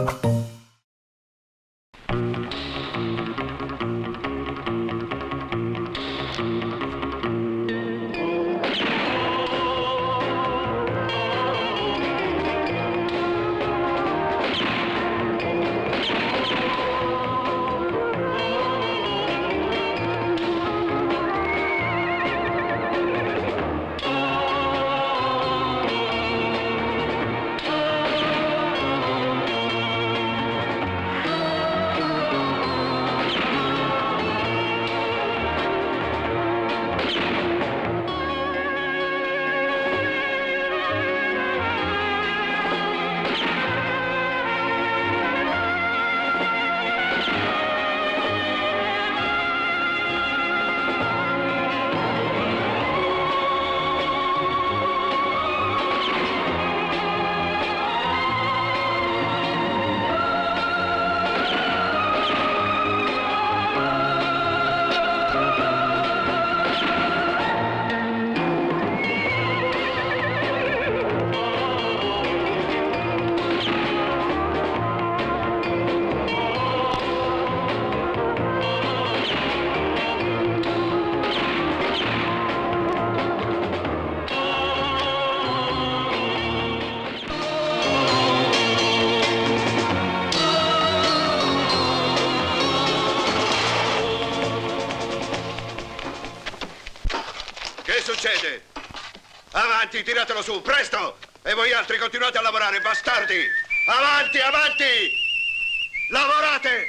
succede? Avanti, tiratelo su, presto! E voi altri continuate a lavorare, bastardi! Avanti, avanti! Lavorate!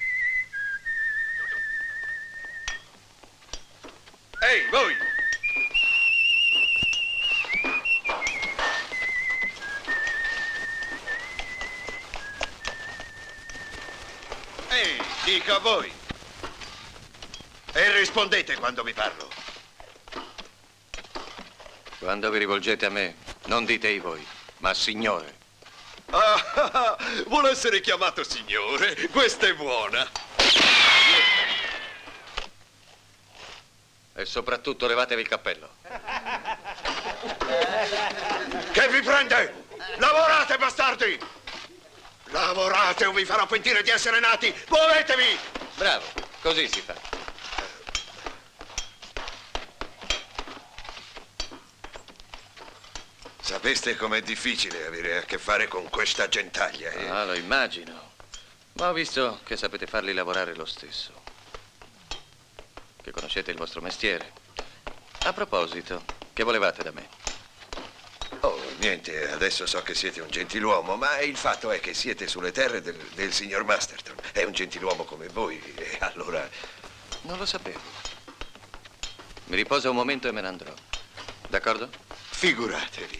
Ehi, voi! Ehi, dico a voi! E rispondete quando vi parlo. Quando vi rivolgete a me, non dite i voi, ma signore. Ah, vuole essere chiamato signore? Questa è buona. E soprattutto levatevi il cappello. Che vi prende? Lavorate, bastardi! Lavorate o vi farò pentire di essere nati! Muovetevi! Bravo, così si fa. Sapeste com'è difficile avere a che fare con questa gentaglia, eh? Ah, lo immagino. Ma ho visto che sapete farli lavorare lo stesso. Che conoscete il vostro mestiere. A proposito, che volevate da me? Oh, niente, adesso so che siete un gentiluomo, ma il fatto è che siete sulle terre del signor Masterton. È un gentiluomo come voi, e allora... Non lo sapevo. Mi riposo un momento e me ne andrò. D'accordo? Figuratevi.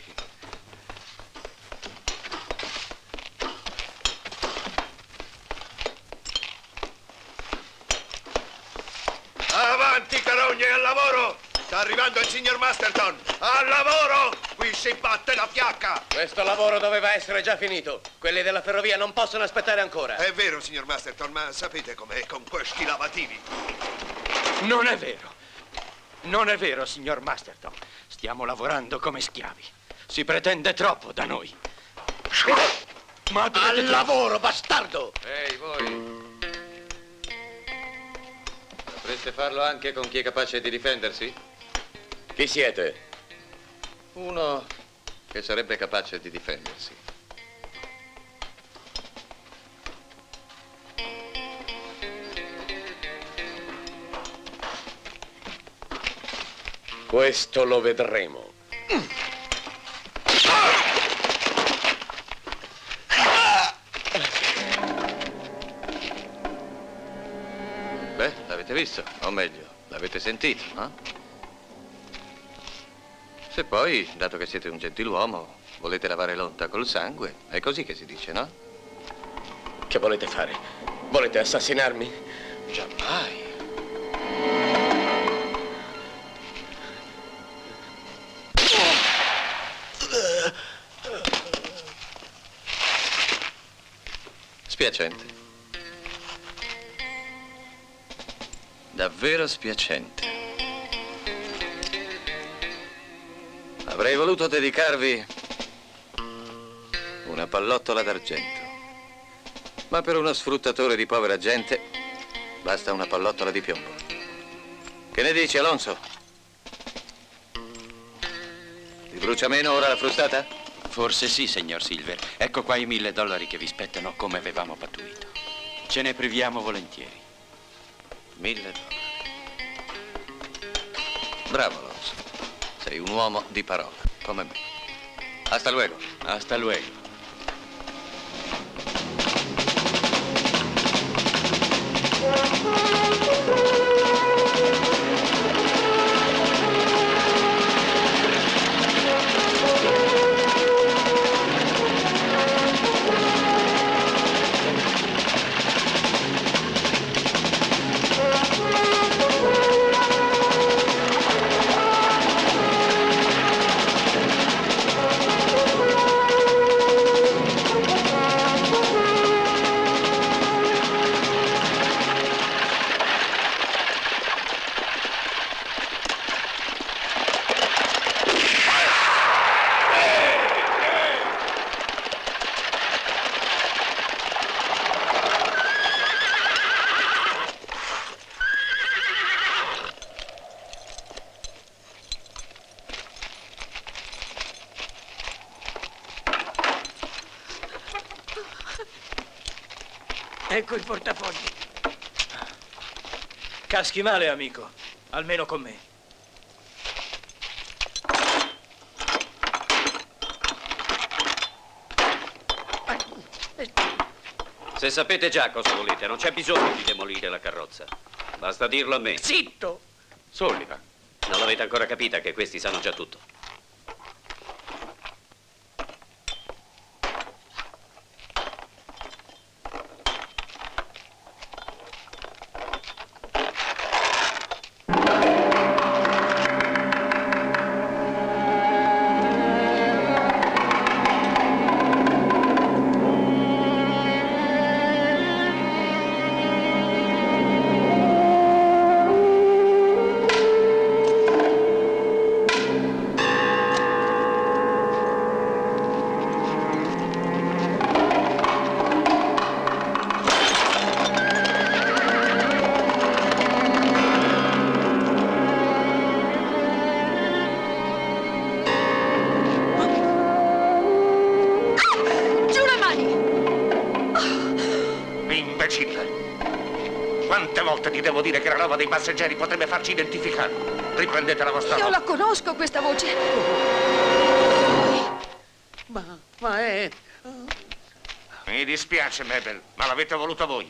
Avanti, carogne, al lavoro! Sta arrivando il signor Masterton! Al lavoro! Qui si batte la fiacca! Questo lavoro doveva essere già finito. Quelli della ferrovia non possono aspettare ancora. È vero, signor Masterton, ma sapete com'è con questi lavativi? Non è vero. Non è vero, signor Masterton. Stiamo lavorando come schiavi. Si pretende troppo da noi. Ma al lavoro, bastardo! Ehi, voi! Sapreste farlo anche con chi è capace di difendersi? Chi siete? Uno che sarebbe capace di difendersi. Questo lo vedremo. Beh, l'avete visto, o meglio, l'avete sentito, no? Se poi, dato che siete un gentiluomo, volete lavare l'onta col sangue, è così che si dice, no? Che volete fare? Volete assassinarmi? Giammai. Spiacente. Davvero spiacente. Avrei voluto dedicarvi una pallottola d'argento. Ma per uno sfruttatore di povera gente basta una pallottola di piombo. Che ne dici, Alonso? Ti brucia meno ora la frustata? Forse sì, signor Silver. Ecco qua i $1000 che vi spettano come avevamo pattuito. Ce ne priviamo volentieri. $1000. Bravo, Alonso. Sei un uomo di parola, come me. Hasta luego. Hasta luego. Ecco il portafogli. Caschi male, amico. Almeno con me. Se sapete già cosa volete, non c'è bisogno di demolire la carrozza. Basta dirlo a me. Zitto! Sullivan. Non l'avete ancora capita che questi sanno già tutto. Quante volte ti devo dire che la roba dei passeggeri potrebbe farci identificare? Riprendete la vostra Io roba. la conosco questa voce. Ma è... Mi dispiace, Mabel, ma l'avete voluto voi.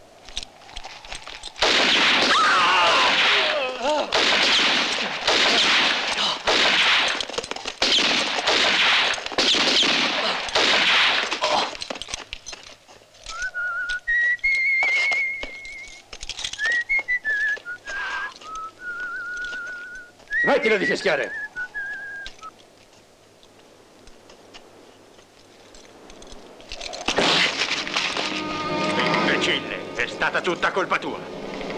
Smettila di fischiare! Imbecille, è stata tutta colpa tua.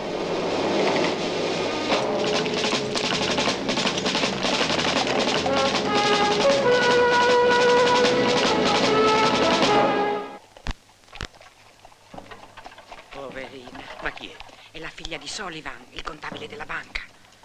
Poverina. Ma chi è? È la figlia di Sullivan, il contabile della banca.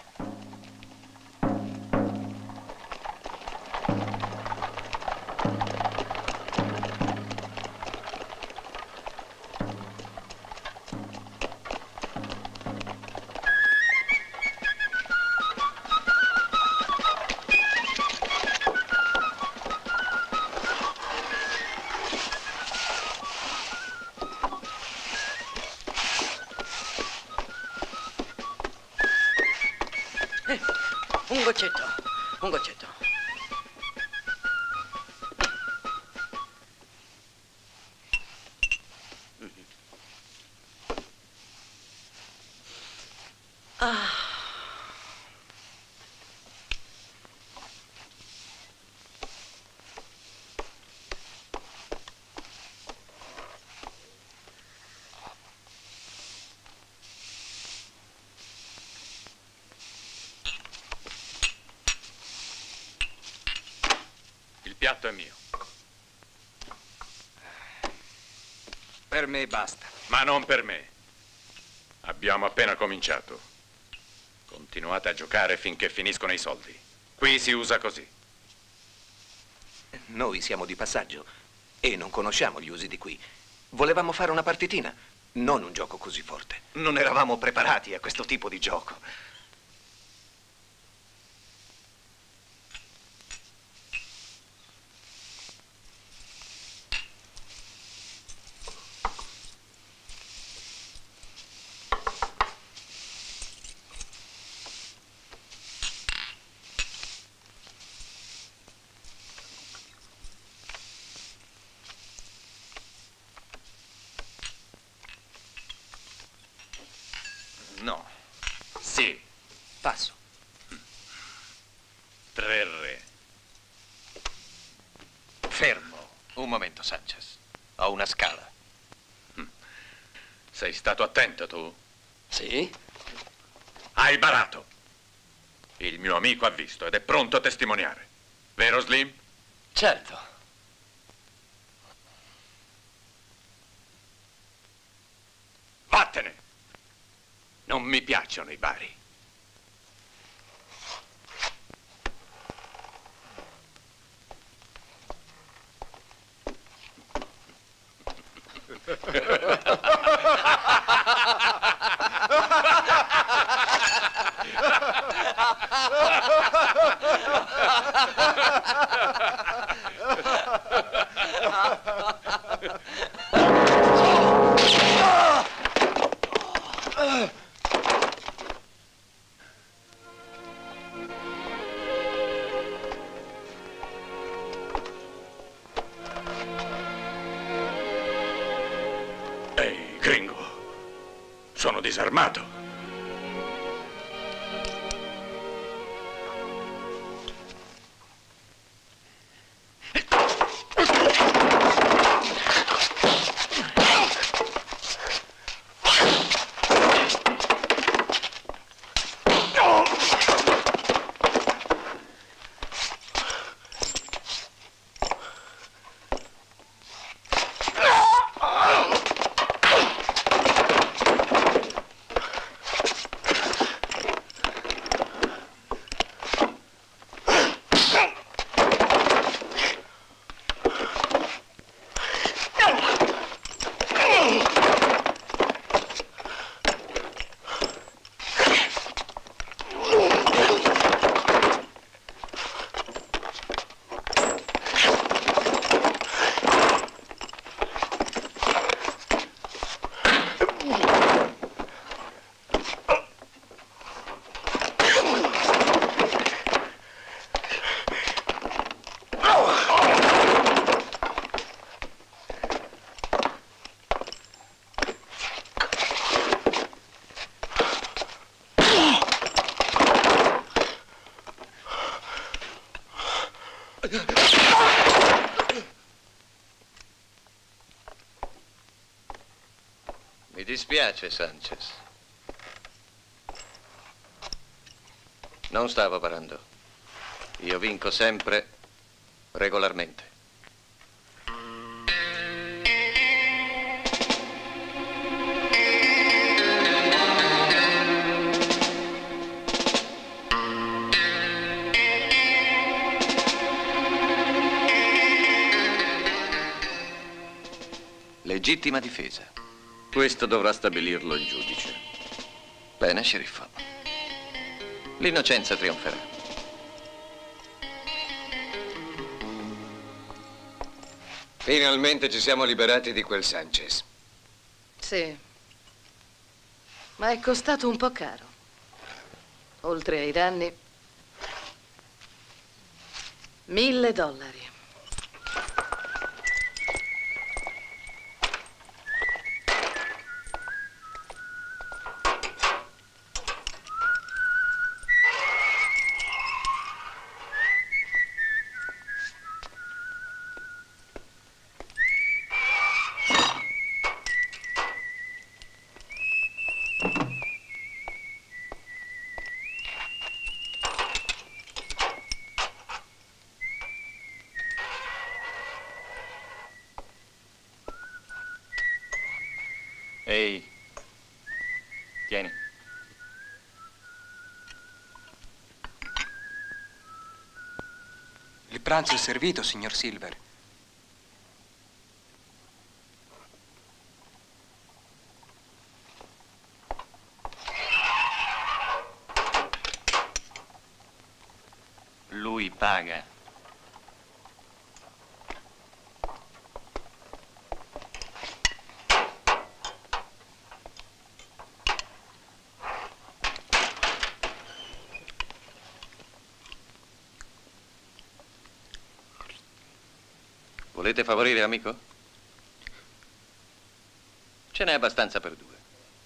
Un goccetto, un goccetto. Il piatto è mio. Per me basta. Ma non per me. Abbiamo appena cominciato. Continuate a giocare finché finiscono i soldi. Qui si usa così. Noi siamo di passaggio e non conosciamo gli usi di qui. Volevamo fare una partitina, non un gioco così forte. Non eravamo preparati a questo tipo di gioco. No. Sì. Passo. 3 re. Fermo. Un momento, Sanchez. Ho una scala. Sei stato attento tu? Sì? Hai barato. Il mio amico ha visto ed è pronto a testimoniare. Vero, Slim? Certo. Vattene! Non mi piacciono i bari. Ehi, gringo. Sono disarmato. Mi dispiace, Sanchez. Non stavo barando. Io vinco sempre, regolarmente. Legittima difesa. Questo dovrà stabilirlo il giudice. Bene, sceriffo. L'innocenza trionferà. Finalmente ci siamo liberati di quel Sanchez. Sì. Ma è costato un po' caro. Oltre ai danni, $1000. Ehi, tieni. Il pranzo è servito, signor Silver. Lui paga. Volete favorire, amico? Ce n'è abbastanza per due.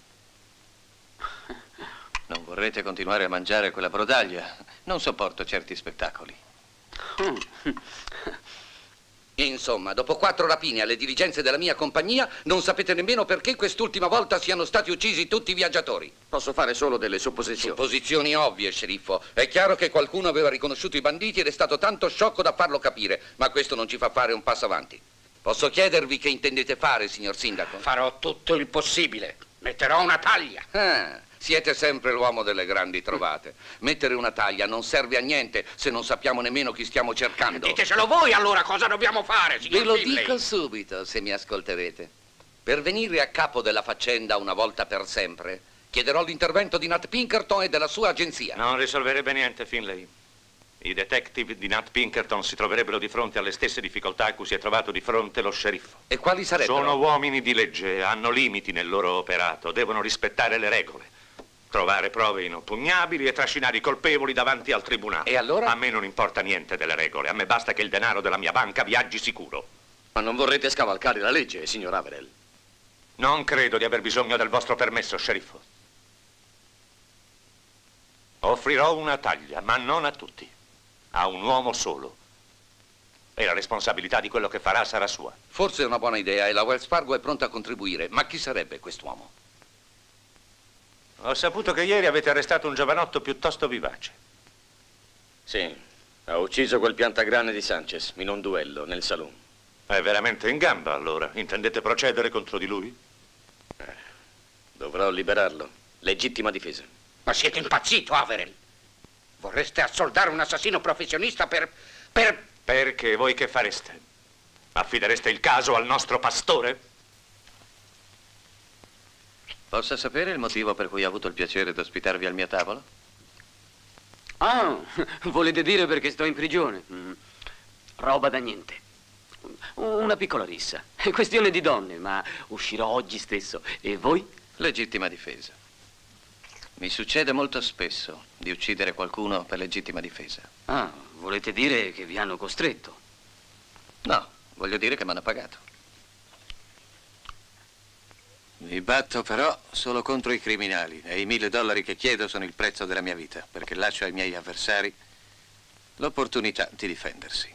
Non vorrete continuare a mangiare quella brodaglia? Non sopporto certi spettacoli. Insomma, dopo 4 rapine alle diligenze della mia compagnia, non sapete nemmeno perché quest'ultima volta siano stati uccisi tutti i viaggiatori. Posso fare solo delle supposizioni. Supposizioni ovvie, sceriffo. È chiaro che qualcuno aveva riconosciuto i banditi ed è stato tanto sciocco da farlo capire, ma questo non ci fa fare un passo avanti. Posso chiedervi che intendete fare, signor sindaco? Farò tutto il possibile. Metterò una taglia. Siete sempre l'uomo delle grandi trovate. Mettere una taglia non serve a niente se non sappiamo nemmeno chi stiamo cercando. Ditecelo voi allora cosa dobbiamo fare, signor Ve lo Finlay. dico subito, se mi ascolterete. Per venire a capo della faccenda una volta per sempre, chiederò l'intervento di Nat Pinkerton e della sua agenzia. Non risolverebbe niente, Finlay. I detective di Nat Pinkerton si troverebbero di fronte alle stesse difficoltà a cui si è trovato di fronte lo sceriffo. E quali sarebbero? Sono uomini di legge, hanno limiti nel loro operato, devono rispettare le regole. Trovare prove inoppugnabili e trascinare i colpevoli davanti al tribunale. E allora? A me non importa niente delle regole, a me basta che il denaro della mia banca viaggi sicuro. Ma non vorrete scavalcare la legge, signor Averill? Non credo di aver bisogno del vostro permesso, sceriffo. Offrirò una taglia, ma non a tutti. A un uomo solo. E la responsabilità di quello che farà sarà sua. Forse è una buona idea e la Wells Fargo è pronta a contribuire, ma chi sarebbe quest'uomo? Ho saputo che ieri avete arrestato un giovanotto piuttosto vivace. Sì, ha ucciso quel piantagrane di Sanchez in un duello nel saloon. È veramente in gamba, allora. Intendete procedere contro di lui? Dovrò liberarlo. Legittima difesa. Ma siete impazzito, Averill? Vorreste assoldare un assassino professionista per... Perché voi che fareste? Affidereste il caso al nostro pastore? Posso sapere il motivo per cui ho avuto il piacere di ospitarvi al mio tavolo? Ah, volete dire perché sto in prigione? Roba da niente. Una piccola rissa. È questione di donne, ma uscirò oggi stesso. E voi? Legittima difesa. Mi succede molto spesso di uccidere qualcuno per legittima difesa. Ah, volete dire che vi hanno costretto? No, voglio dire che mi hanno pagato. Mi batto però solo contro i criminali e i $1000 che chiedo sono il prezzo della mia vita, perché lascio ai miei avversari l'opportunità di difendersi.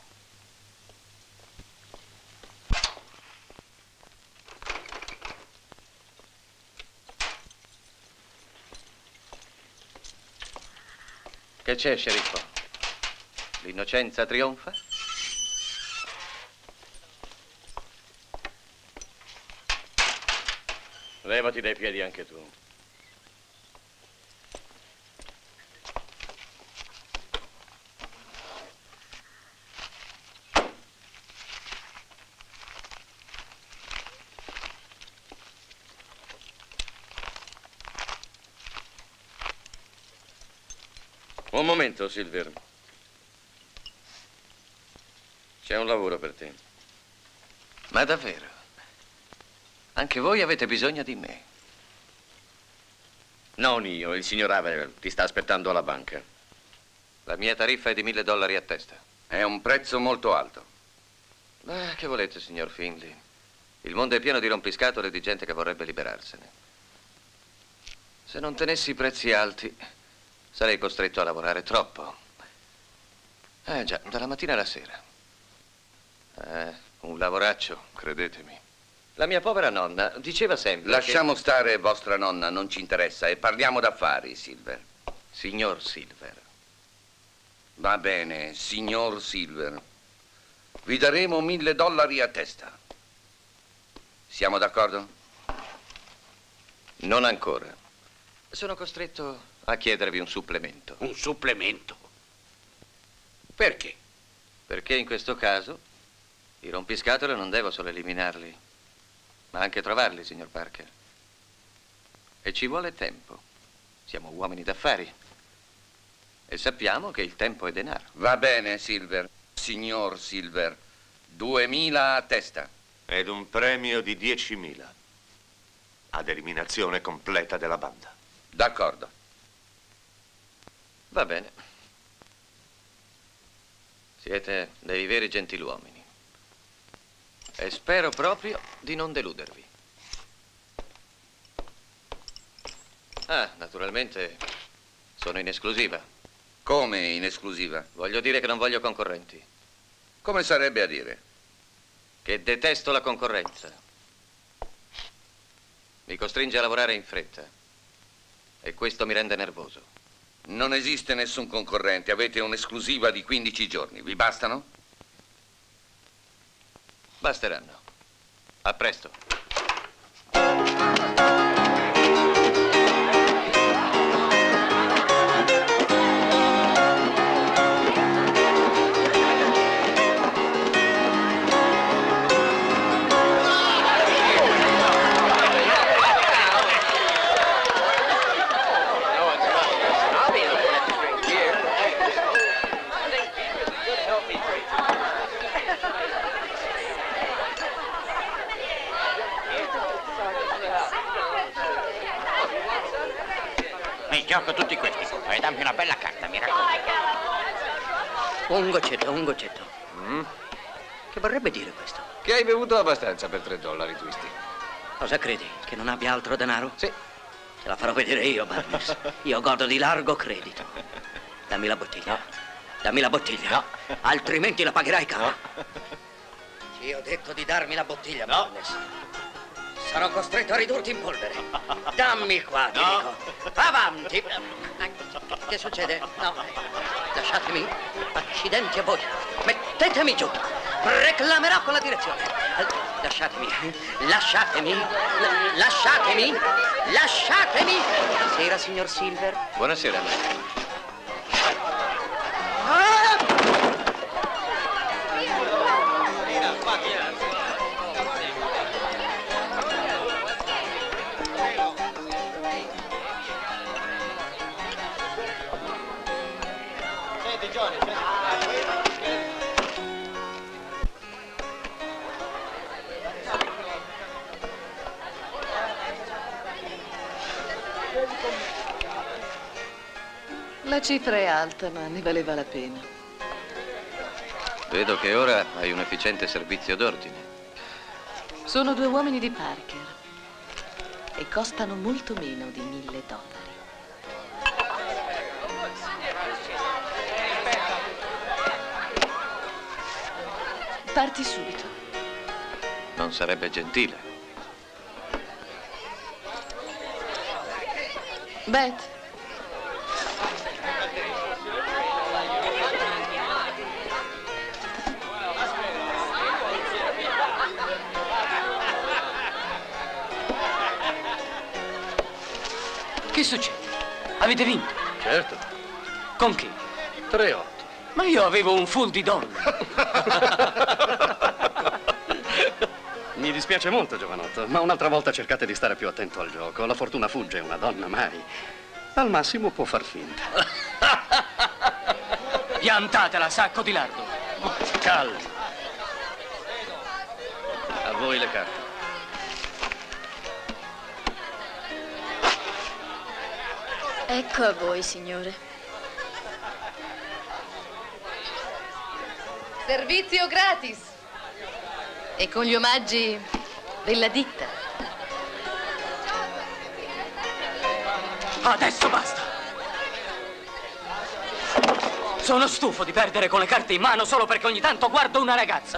Che c'è, sceriffo? L'innocenza trionfa? Levati dai piedi anche tu. Un momento, Silver. C'è un lavoro per te. Ma davvero? Anche voi avete bisogno di me? Non io, il signor Averill ti sta aspettando alla banca. La mia tariffa è di $1000 a testa. È un prezzo molto alto. Beh, che volete, signor Finlay? Il mondo è pieno di rompiscatole e di gente che vorrebbe liberarsene. Se non tenessi i prezzi alti, sarei costretto a lavorare troppo. Già, dalla mattina alla sera. Un lavoraccio, credetemi. La mia povera nonna diceva sempre Lasciamo stare vostra nonna, non ci interessa, e parliamo d'affari, Silver. Signor Silver. Va bene, signor Silver. Vi daremo $1000 a testa. Siamo d'accordo? Non ancora. Sono costretto a chiedervi un supplemento. Un supplemento? Perché? Perché in questo caso i rompiscatole non devo solo eliminarli, ma anche trovarli, signor Parker. E ci vuole tempo. Siamo uomini d'affari. E sappiamo che il tempo è denaro. Va bene, Silver. Signor Silver, 2.000 a testa. Ed un premio di 10.000. Ad eliminazione completa della banda. D'accordo. Va bene. Siete dei veri gentiluomini. E spero proprio di non deludervi. Ah, naturalmente sono in esclusiva. Come in esclusiva? Voglio dire che non voglio concorrenti. Come sarebbe a dire? Che detesto la concorrenza. Mi costringe a lavorare in fretta. E questo mi rende nervoso. Non esiste nessun concorrente. Avete un'esclusiva di 15 giorni. Vi bastano? Basteranno. A presto. Gioco tutti questi e dammi una bella carta, mi raccomando. Un goccetto. Che vorrebbe dire questo? Che hai bevuto abbastanza per $3, Twisty. Cosa credi? Che non abbia altro denaro? Sì. Te la farò vedere io, Barnes. Io godo di largo credito. Dammi la bottiglia. No. Dammi la bottiglia. No. Altrimenti la pagherai cara. No. Ti ho detto di darmi la bottiglia, Barnes. Sarò costretto a ridurti in polvere. Dammi qua, ti dico. Avanti. Che succede? No. Lasciatemi. Accidenti a voi. Mettetemi giù. Reclamerò con la direzione. Lasciatemi. Lasciatemi. Lasciatemi. Lasciatemi. Buonasera, signor Silver. Buonasera. La cifra è alta, ma ne valeva la pena. Vedo che ora hai un efficiente servizio d'ordine. Sono 2 uomini di Parker e costano molto meno di $1.000. Parti subito. Non sarebbe gentile. Beth. Che succede? Avete vinto? Certo. Con chi? 3-8. Ma io avevo un full di donne. Mi dispiace molto, giovanotto, ma un'altra volta cercate di stare più attento al gioco. La fortuna fugge, una donna mai. Al massimo può far finta. Piantatela, sacco di lardo. Calma. A voi le carte. Ecco a voi, signore. Servizio gratis. E con gli omaggi della ditta. Adesso basta. Sono stufo di perdere con le carte in mano solo perché ogni tanto guardo una ragazza.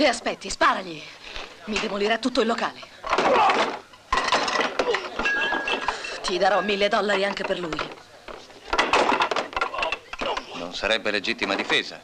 Che aspetti? Sparagli! Mi demolirà tutto il locale. Ti darò $1000 anche per lui. Non sarebbe legittima difesa.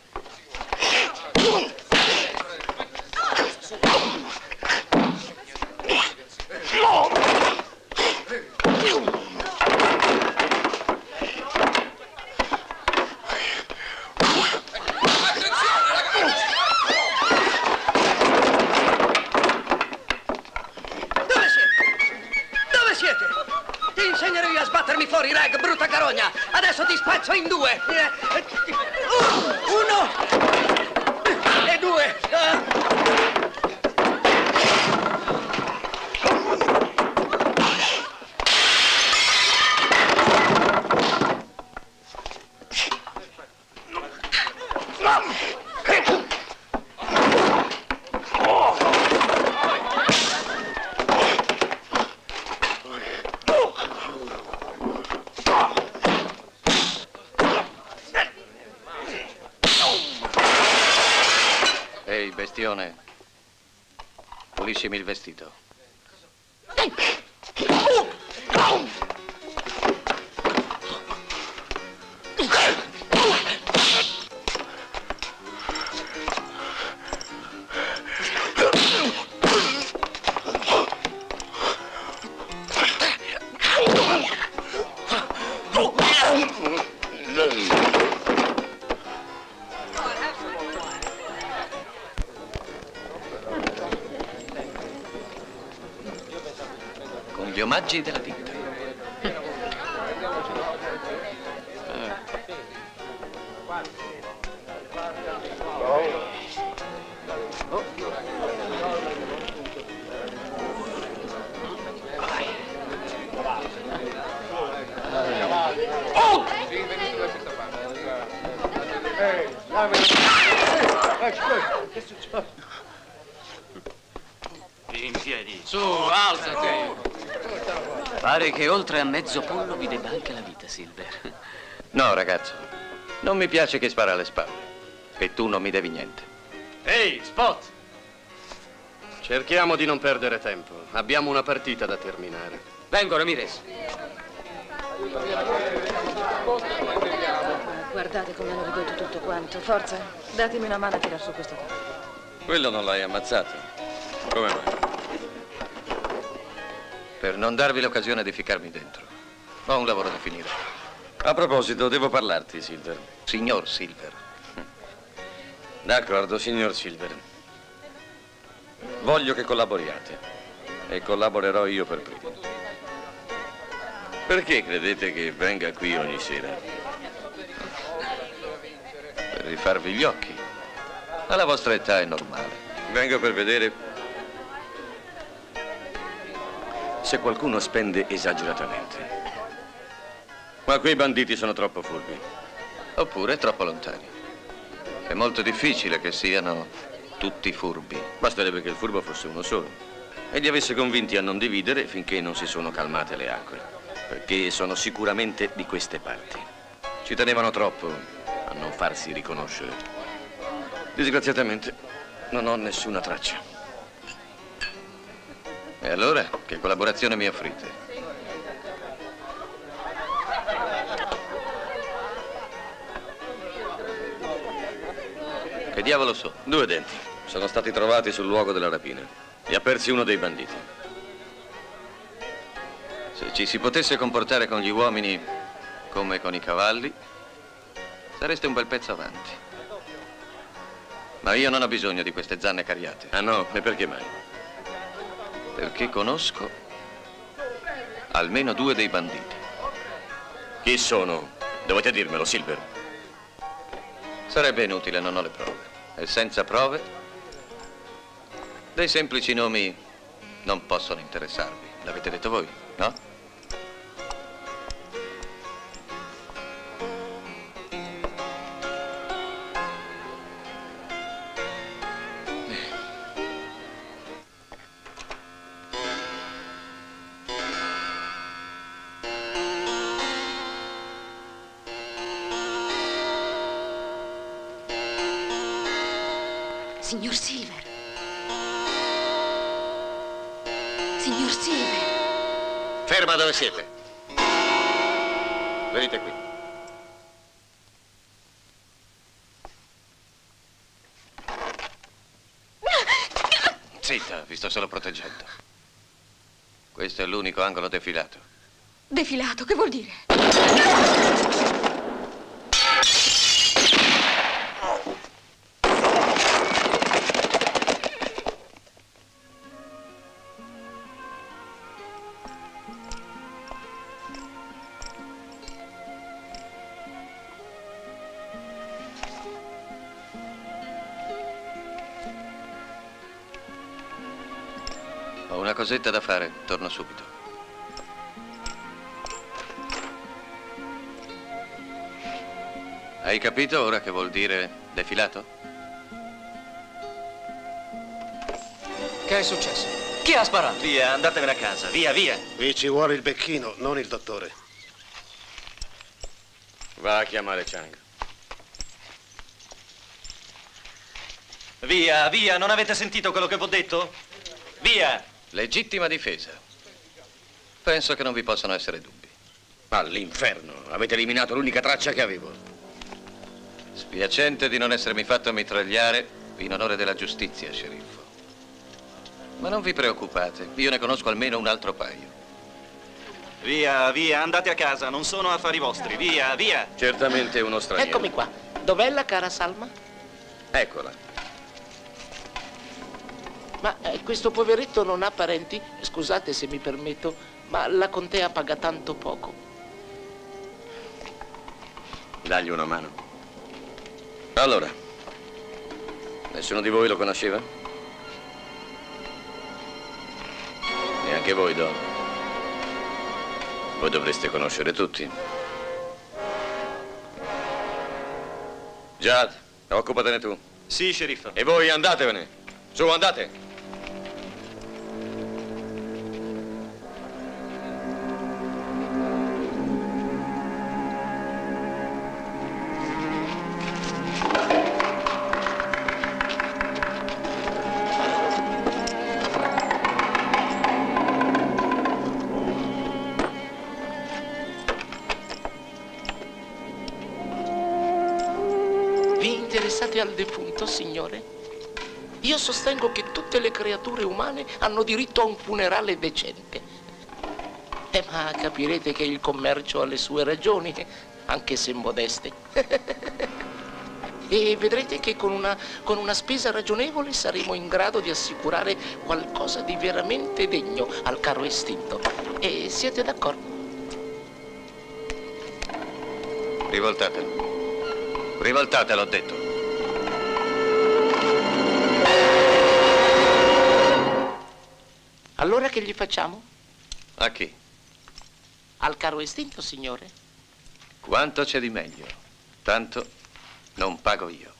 Fuori, Reg, brutta carogna! Adesso ti spezzo in due! 1 e 2! Ehi, bestione, puliscimi il vestito. Gli omaggi della vita. Che succede? In piedi. Su, alzati. Pare che oltre a mezzo pollo vi debba anche la vita, Silver. No, ragazzo. Non mi piace che spara alle spalle. E tu non mi devi niente. Ehi, Spot! Cerchiamo di non perdere tempo. Abbiamo una partita da terminare. Vengo, Ramirez. Guardate come hanno ridotto tutto quanto. Forza, datemi una mano a tirar su questo capo. Quello non l'hai ammazzato. Come mai? Per non darvi l'occasione di ficcarmi dentro. Ho un lavoro da finire. A proposito, devo parlarti, Silver. Signor Silver. D'accordo, signor Silver. Voglio che collaboriate. E collaborerò io per primo. Perché credete che venga qui ogni sera? Per rifarvi gli occhi. Alla vostra età è normale. Vengo per vedere se qualcuno spende esageratamente. Ma quei banditi sono troppo furbi. Oppure troppo lontani. È molto difficile che siano tutti furbi. Basterebbe che il furbo fosse uno solo e li avesse convinti a non dividere finché non si sono calmate le acque. Perché sono sicuramente di queste parti. Ci tenevano troppo a non farsi riconoscere. Disgraziatamente non ho nessuna traccia. E allora, che collaborazione mi offrite? Che diavolo so? 2 denti. Sono stati trovati sul luogo della rapina. Li ha persi uno dei banditi. Se ci si potesse comportare con gli uomini come con i cavalli, sareste un bel pezzo avanti. Ma io non ho bisogno di queste zanne cariate. Ah no? E perché mai? Perché conosco almeno 2 dei banditi. Chi sono? Dovete dirmelo, Silver. Sarebbe inutile, non ho le prove. E senza prove, dei semplici nomi non possono interessarvi. L'avete detto voi, no? Signor Silver. Signor Silver. Ferma dove siete. Venite qui. Zitta, vi sto solo proteggendo. Questo è l'unico angolo defilato. Defilato, che vuol dire? Ho una cosetta da fare, torno subito. Hai capito ora che vuol dire defilato? Che è successo? Chi ha sparato? Via, andatevene a casa, via, via. Qui ci vuole il becchino, non il dottore. Va a chiamare Chang. Via, via, non avete sentito quello che vi ho detto? Via! Legittima difesa. Penso che non vi possano essere dubbi. All'inferno, avete eliminato l'unica traccia che avevo. Spiacente di non essermi fatto mitragliare in onore della giustizia, sceriffo. Ma non vi preoccupate, io ne conosco almeno un altro paio. Via, via, andate a casa, non sono affari vostri, via, via! Certamente uno straniero. Eccomi qua. Dov'è la cara Salma? Eccola. Ma questo poveretto non ha parenti? Scusate se mi permetto, ma la contea paga tanto poco. Dagli una mano. Allora, nessuno di voi lo conosceva? Neanche voi, Don. Voi dovreste conoscere tutti. Jad, occupatene tu. Sì, sceriffo. E voi andatevene. Su, andate. Vi interessate al defunto, signore? Io sostengo che tutte le creature umane hanno diritto a un funerale decente. Ma capirete che il commercio ha le sue ragioni, anche se modeste. E vedrete che con una spesa ragionevole saremo in grado di assicurare qualcosa di veramente degno al caro estinto. E siete d'accordo? Rivoltatelo. Rivoltatelo, ho detto. Allora che gli facciamo? A chi? Al caro estinto, signore. Quanto c'è di meglio. Tanto non pago io.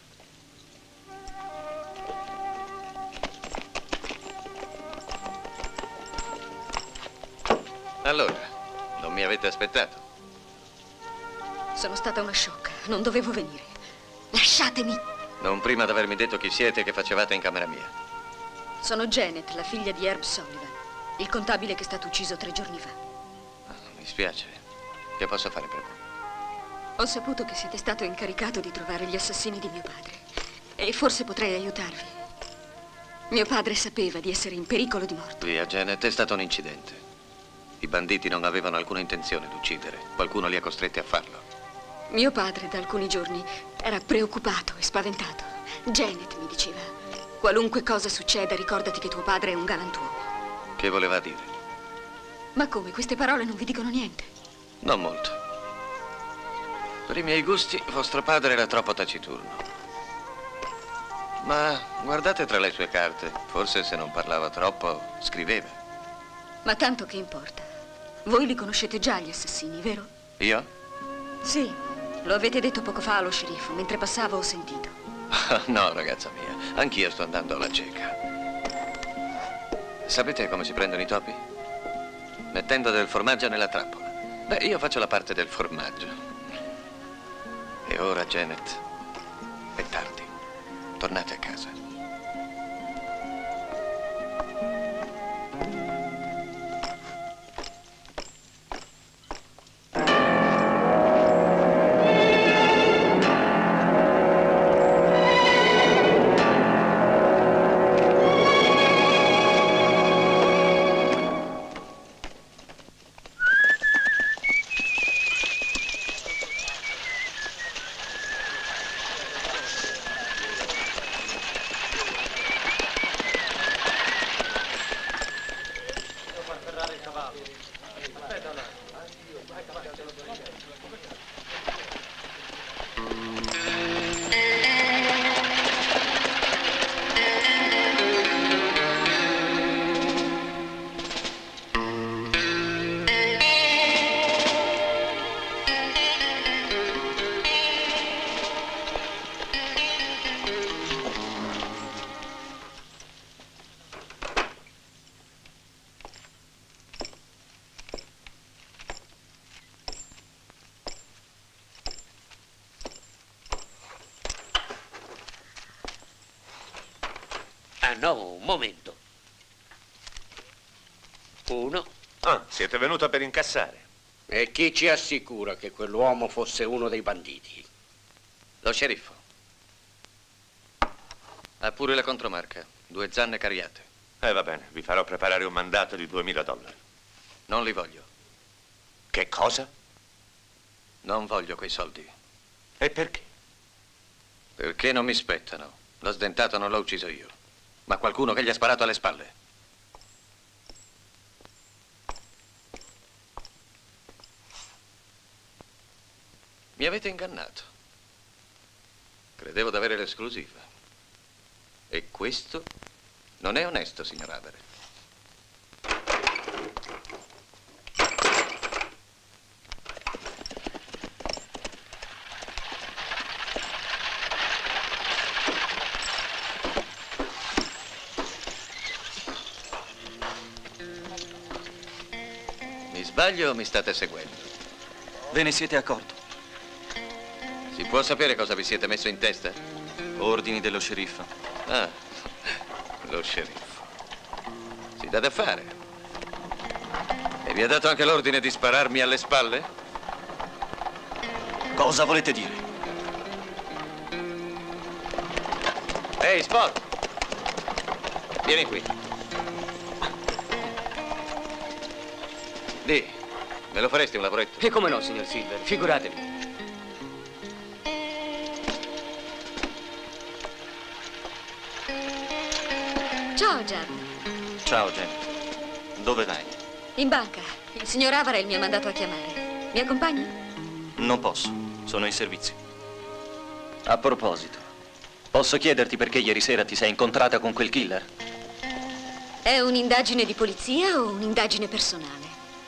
Allora, non mi avete aspettato? Sono stata una sciocca, non dovevo venire. Lasciatemi! Non prima di avermi detto chi siete e che facevate in camera mia. Sono Janet, la figlia di Herb Sullivan, il contabile che è stato ucciso 3 giorni fa. Mi spiace. Che posso fare per voi? Ho saputo che siete stato incaricato di trovare gli assassini di mio padre e forse potrei aiutarvi. Mio padre sapeva di essere in pericolo di morte. Via, Janet, è stato un incidente. I banditi non avevano alcuna intenzione di uccidere. Qualcuno li ha costretti a farlo. Mio padre da alcuni giorni era preoccupato e spaventato. Janet mi diceva: qualunque cosa succeda, ricordati che tuo padre è un galantuomo. Che voleva dire? Ma come? Queste parole non vi dicono niente? Non molto. Per i miei gusti, vostro padre era troppo taciturno. Ma guardate tra le sue carte. Forse se non parlava troppo, scriveva. Ma tanto che importa? Voi li conoscete già gli assassini, vero? Io? Sì, lo avete detto poco fa allo sceriffo. Mentre passavo ho sentito. No, ragazza mia. Anch'io sto andando alla cieca. Sapete come si prendono i topi? Mettendo del formaggio nella trappola. Beh, io faccio la parte del formaggio. E ora, Janet, è tardi. Tornate a casa. no, un momento. 1. Ah, siete venuti per incassare. E chi ci assicura che quell'uomo fosse uno dei banditi? Lo sceriffo. Ha pure la contromarca. 2 zanne cariate. Va bene, vi farò preparare un mandato di $2000. Non li voglio. Che cosa? Non voglio quei soldi. E perché? Perché non mi spettano. Lo sdentato non l'ho ucciso io, ma qualcuno che gli ha sparato alle spalle. Mi avete ingannato. Credevo d'avere l'esclusiva. E questo non è onesto, signor Avere. Mi sbaglio o mi state seguendo? Ve ne siete accorto? Si può sapere cosa vi siete messo in testa? Ordini dello sceriffo. Ah, lo sceriffo. Si dà da fare. E vi ha dato anche l'ordine di spararmi alle spalle? Cosa volete dire? Ehi, Spot! Vieni qui. Di, me lo faresti un lavoretto? E come no, signor Silver, figuratevi. Ciao, Judd. Ciao, Jenny. Dove vai? In banca. Il signor Avare mi ha mandato a chiamare. Mi accompagni? Non posso. Sono in servizio. A proposito, posso chiederti perché ieri sera ti sei incontrata con quel killer? È un'indagine di polizia o un'indagine personale?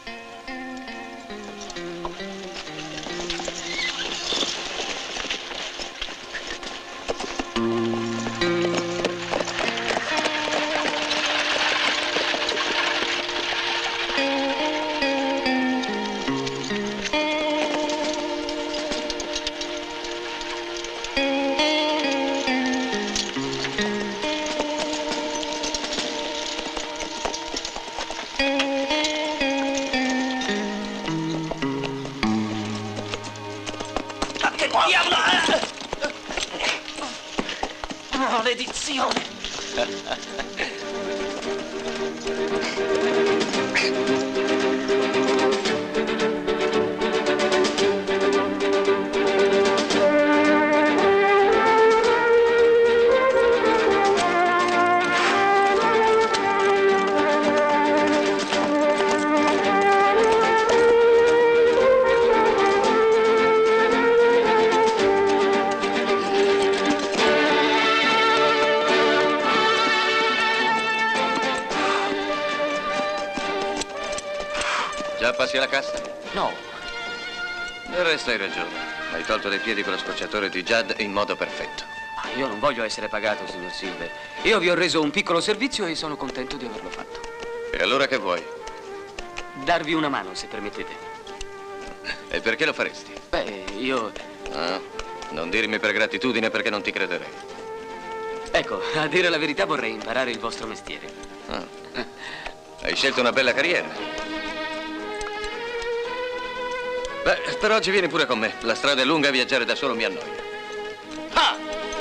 Maledizione! Già passi alla cassa? No. Del resto hai ragione. Hai tolto dai piedi quello scocciatore di Judd in modo perfetto. Io non voglio essere pagato, signor Silver. Io vi ho reso un piccolo servizio e sono contento di averlo fatto. E allora che vuoi? Darvi una mano, se permettete. E perché lo faresti? Beh, io... Ah, non dirmi per gratitudine perché non ti crederei. Ecco, a dire la verità vorrei imparare il vostro mestiere. Ah. Hai scelto una bella carriera. Beh, per oggi vieni pure con me. La strada è lunga e viaggiare da solo mi annoia. Ah!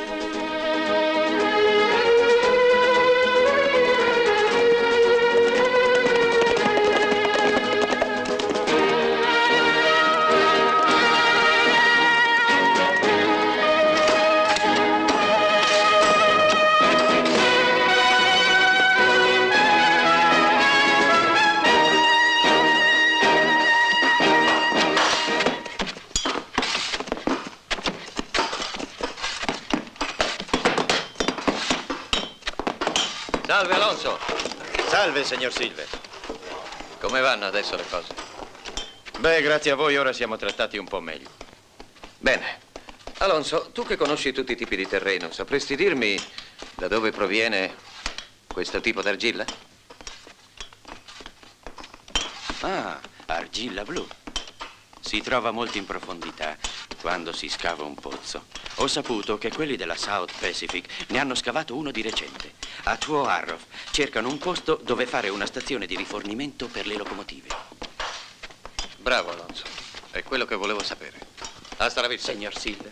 Salve, Alonso. Salve, signor Silver. Come vanno adesso le cose? Beh, grazie a voi ora siamo trattati un po' meglio. Bene. Alonso, tu che conosci tutti i tipi di terreno, sapresti dirmi da dove proviene questo tipo d'argilla? Ah, argilla blu. si trova molto in profondità quando si scava un pozzo. Ho saputo che quelli della South Pacific ne hanno scavato uno di recente. A Tuo Arrof cercano un posto dove fare una stazione di rifornimento per le locomotive. Bravo, Alonso. È quello che volevo sapere. Hasta la vista. Signor Silver.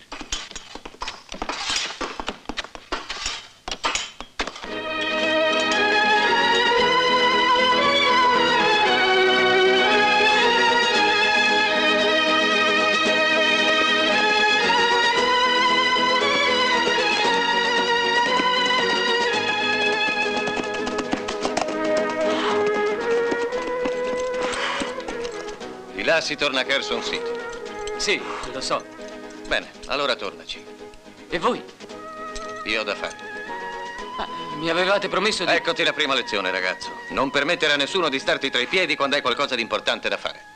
Di là si torna a Carson City. Sì, lo so. Bene, allora tornaci. E voi? Io ho da fare. Mi avevate promesso di... Eccoti la prima lezione, ragazzo. Non permettere a nessuno di starti tra i piedi quando hai qualcosa di importante da fare.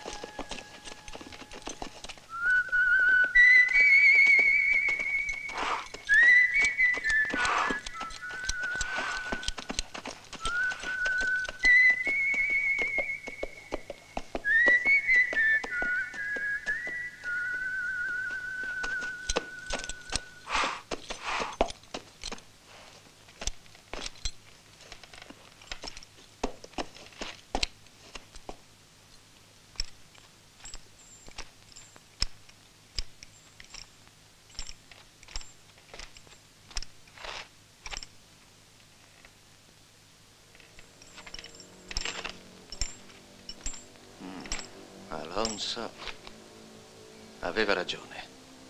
Alonso aveva ragione.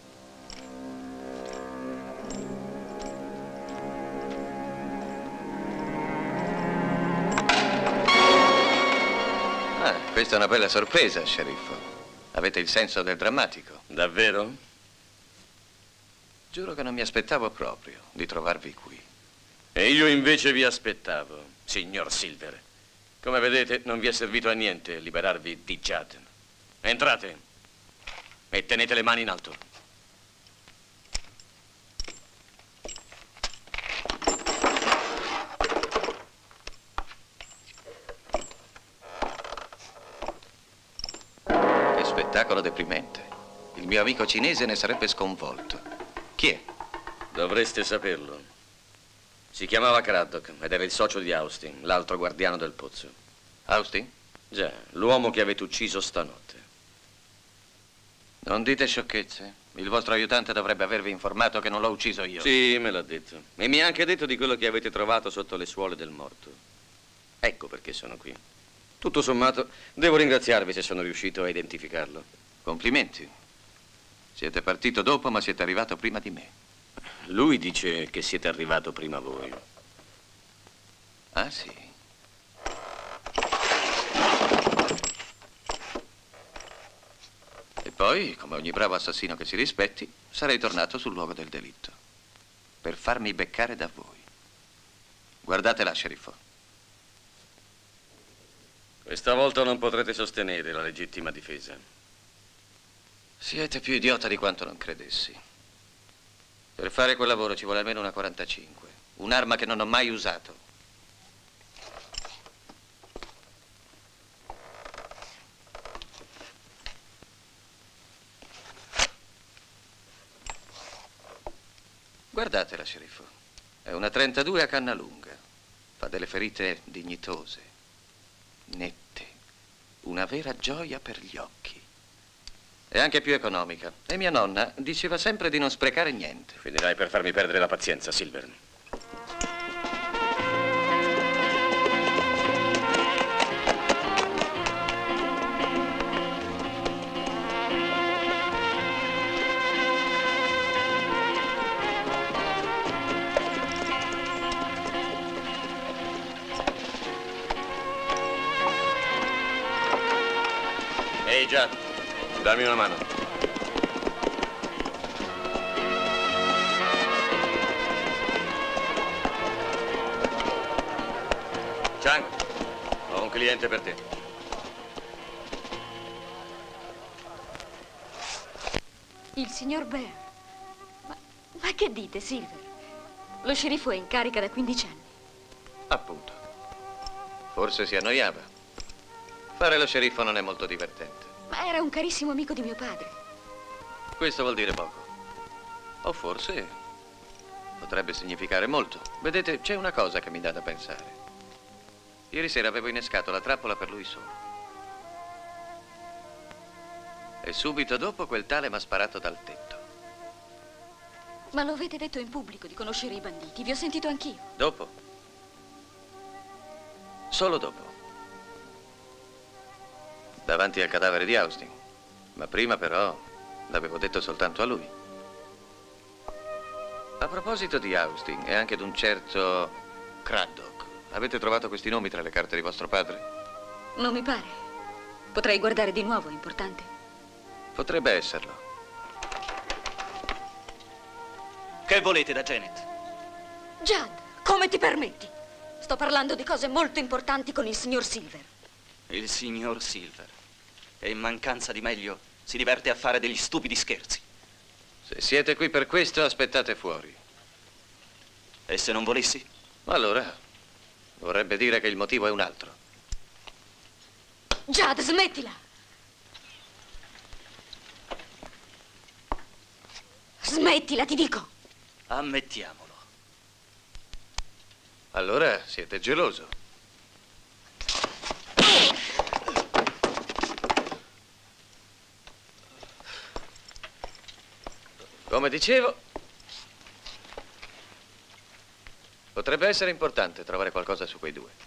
Questa è una bella sorpresa, sceriffo. Avete il senso del drammatico. Davvero? Giuro che non mi aspettavo proprio di trovarvi qui. E io invece vi aspettavo, signor Silver. Come vedete, non vi è servito a niente liberarvi di Judd. Entrate e tenete le mani in alto. Che spettacolo deprimente. Il mio amico cinese ne sarebbe sconvolto. Chi è? Dovreste saperlo. Si chiamava Craddock ed era il socio di Austin, l'altro guardiano del pozzo. Austin? Già, l'uomo che avete ucciso stanotte. Non dite sciocchezze. Il vostro aiutante dovrebbe avervi informato che non l'ho ucciso io. Sì, me l'ha detto. E mi ha anche detto di quello che avete trovato sotto le suole del morto. Ecco perché sono qui. Tutto sommato, devo ringraziarvi se sono riuscito a identificarlo. Complimenti. Siete partito dopo, ma siete arrivato prima di me. Lui dice che siete arrivato prima voi. Ah, sì? E poi, come ogni bravo assassino che si rispetti, sarei tornato sul luogo del delitto. Per farmi beccare da voi. Guardatela, sceriffo. Questa volta non potrete sostenere la legittima difesa. Siete più idiota di quanto non credessi. Per fare quel lavoro ci vuole almeno una 45. Un'arma che non ho mai usato. Guardatela, sceriffo. È una 32 a canna lunga. Fa delle ferite dignitose, nette. Una vera gioia per gli occhi. È anche più economica. E mia nonna diceva sempre di non sprecare niente. Finirai per farmi perdere la pazienza, Silver. Ehi, già, dammi una mano. Chang, ho un cliente per te. Il signor Bear. Ma che dite, Silver? Lo sceriffo è in carica da 15 anni. Appunto. Forse si annoiava. Fare lo sceriffo non è molto divertente. Ma era un carissimo amico di mio padre. Questo vuol dire poco. O forse potrebbe significare molto. Vedete, c'è una cosa che mi dà da pensare. Ieri sera avevo innescato la trappola per lui solo. E subito dopo quel tale m'ha sparato dal tetto. Ma lo avete detto in pubblico di conoscere i banditi. Vi ho sentito anch'io. Dopo? Solo dopo. Davanti al cadavere di Austin. Ma prima però l'avevo detto soltanto a lui. A proposito di Austin e anche di un certo Craddock, avete trovato questi nomi tra le carte di vostro padre? Non mi pare. Potrei guardare di nuovo, è importante. Potrebbe esserlo. Che volete da Janet? Judd, come ti permetti? Sto parlando di cose molto importanti con il signor Silver. Il signor Silver. E in mancanza di meglio si diverte a fare degli stupidi scherzi. Se siete qui per questo, aspettate fuori. E se non volessi? Allora, vorrebbe dire che il motivo è un altro. Judd, smettila! Smettila, ti dico! Ammettiamolo. Allora siete geloso. Come dicevo, potrebbe essere importante trovare qualcosa su quei due.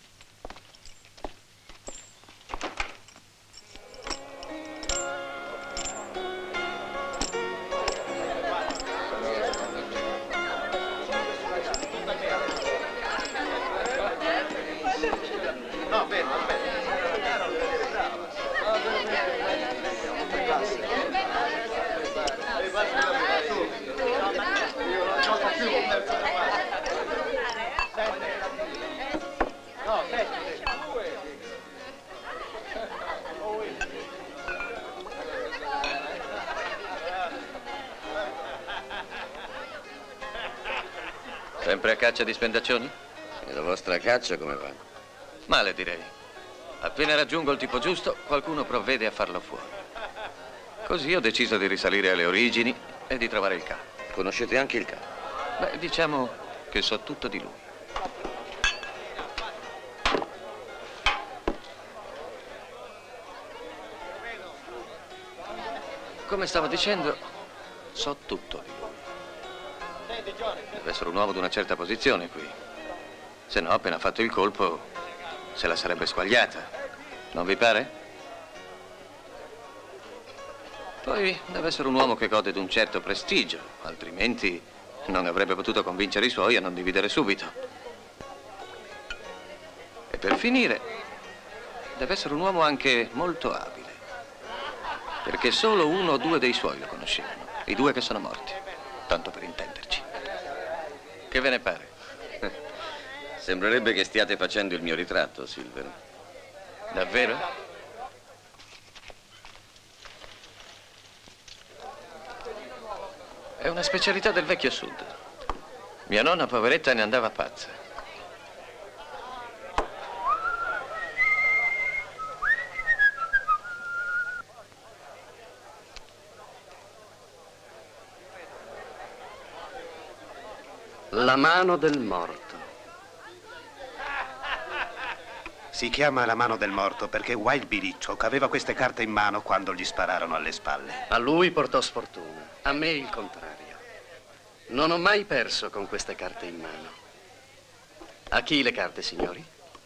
Sempre a caccia di spendaccioni? E la vostra caccia come va? Male, direi. Appena raggiungo il tipo giusto, qualcuno provvede a farlo fuori. Così ho deciso di risalire alle origini e di trovare il capo. Conoscete anche il capo? Beh, diciamo che so tutto di lui. Come stavo dicendo, so tutto di lui. Deve essere un uomo di una certa posizione qui. Se no, appena fatto il colpo, se la sarebbe squagliata. Non vi pare? Poi deve essere un uomo che gode di un certo prestigio, altrimenti non avrebbe potuto convincere i suoi a non dividere subito. E per finire, deve essere un uomo anche molto abile, perché solo uno o due dei suoi lo conoscevano, i due che sono morti, tanto per intenderci. Che ve ne pare? Sembrerebbe che stiate facendo il mio ritratto, Silver. Davvero? È una specialità del vecchio sud. Mia nonna, poveretta, ne andava pazza. La mano del morto. Si chiama la mano del morto perché Wild Bill Hickok aveva queste carte in mano quando gli spararono alle spalle. A lui portò sfortuna, a me il contrario. Non ho mai perso con queste carte in mano. A chi le carte, signori?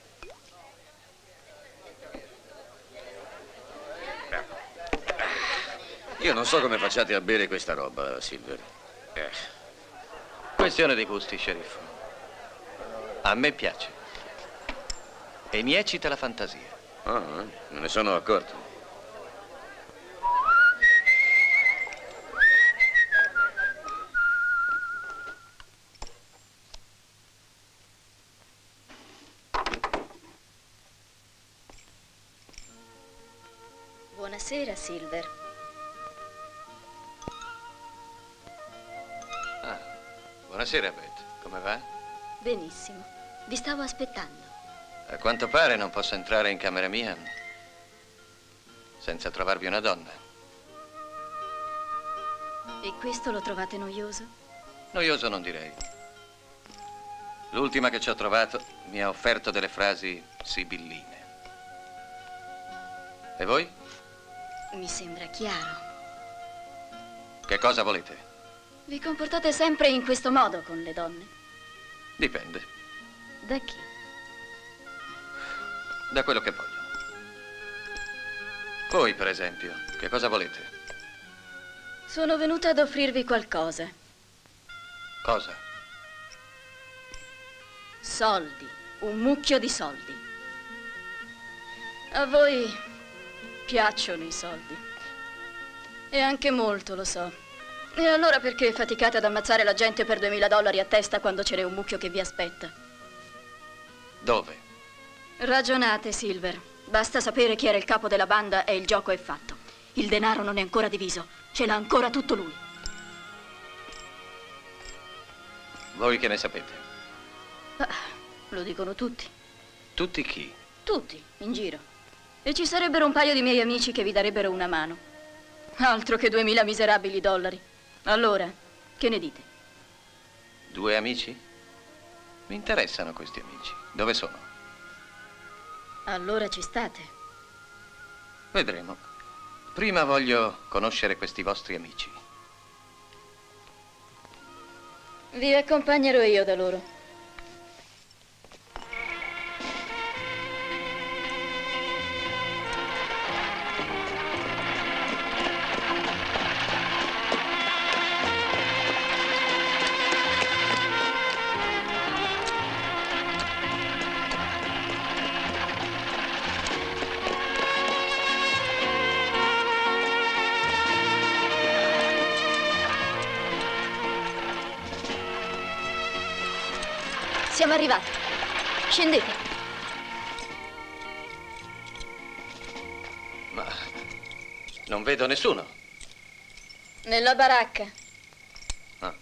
Io non so come facciate a bere questa roba, Silver. Questione di gusti, sceriffo. A me piace. E mi eccita la fantasia. Ah, me ne sono accorto. Buonasera, Silver. Buonasera, Beth. Come va? Benissimo. Vi stavo aspettando. A quanto pare non posso entrare in camera mia senza trovarvi una donna. E questo lo trovate noioso? Noioso non direi. L'ultima che ci ho trovato mi ha offerto delle frasi sibilline. E voi? Mi sembra chiaro. Che cosa volete? Vi comportate sempre in questo modo con le donne? Dipende. Da chi? Da quello che voglio. Voi, per esempio, che cosa volete? Sono venuta ad offrirvi qualcosa. Cosa? Soldi. Un mucchio di soldi. A voi piacciono i soldi. E anche molto, lo so. E allora perché faticate ad ammazzare la gente per $2000 a testa quando ce n'è un mucchio che vi aspetta? Dove? Ragionate, Silver. Basta sapere chi era il capo della banda e il gioco è fatto. Il denaro non è ancora diviso. Ce l'ha ancora tutto lui. Voi che ne sapete? Lo dicono tutti. Tutti chi? Tutti, in giro. E ci sarebbero un paio di miei amici che vi darebbero una mano. Altro che 2000 miserabili dollari. Allora, che ne dite? 2 amici? Mi interessano questi amici. Dove sono? Allora ci state. Vedremo. Prima voglio conoscere questi vostri amici. Vi accompagnerò io da loro. Siamo arrivati. Scendete. Ma non vedo nessuno. Nella baracca. Ah.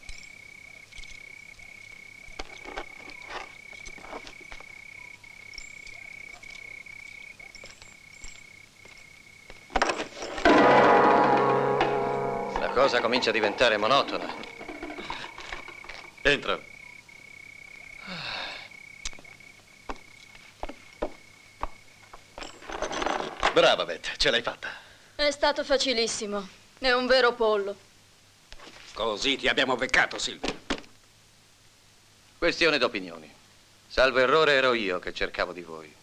La cosa comincia a diventare monotona. Entra. Brava, Beth, ce l'hai fatta. È stato facilissimo. È un vero pollo. Così ti abbiamo beccato, Silver. Questione d'opinioni. Salvo errore ero io che cercavo di voi.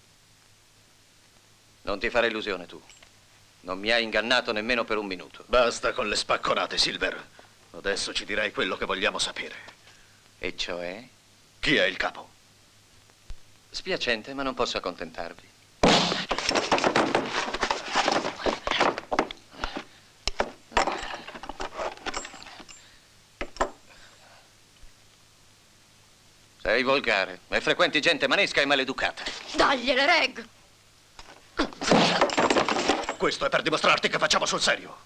Non ti fare illusione tu. Non mi hai ingannato nemmeno per un minuto. Basta con le spacconate, Silver. Adesso ci dirai quello che vogliamo sapere. E cioè? Chi è il capo? Spiacente, ma non posso accontentarvi. Sei volgare e frequenti gente manesca e maleducata. Dagliele, Reg! Questo è per dimostrarti che facciamo sul serio.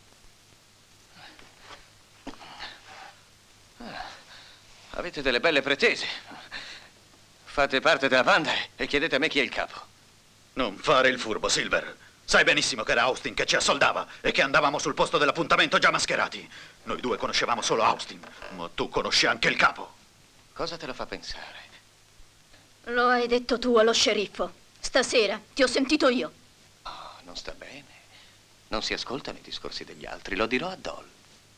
Avete delle belle pretese. Fate parte della banda e chiedete a me chi è il capo. Non fare il furbo, Silver. Sai benissimo che era Austin che ci assoldava e che andavamo sul posto dell'appuntamento già mascherati. Noi due conoscevamo solo Austin, ma tu conosci anche il capo. Cosa te lo fa pensare? Lo hai detto tu allo sceriffo. Stasera ti ho sentito io. Oh, non sta bene. Non si ascoltano i discorsi degli altri. Lo dirò a Doll.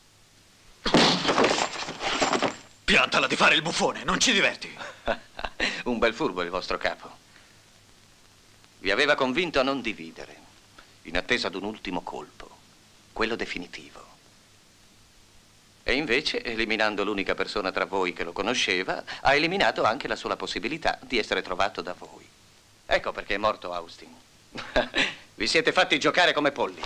Piantala di fare il buffone, non ci diverti. Un bel furbo il vostro capo. Vi aveva convinto a non dividere, in attesa di un ultimo colpo, quello definitivo. E invece, eliminando l'unica persona tra voi che lo conosceva, ha eliminato anche la sola possibilità di essere trovato da voi. Ecco perché è morto Austin. Vi siete fatti giocare come polli.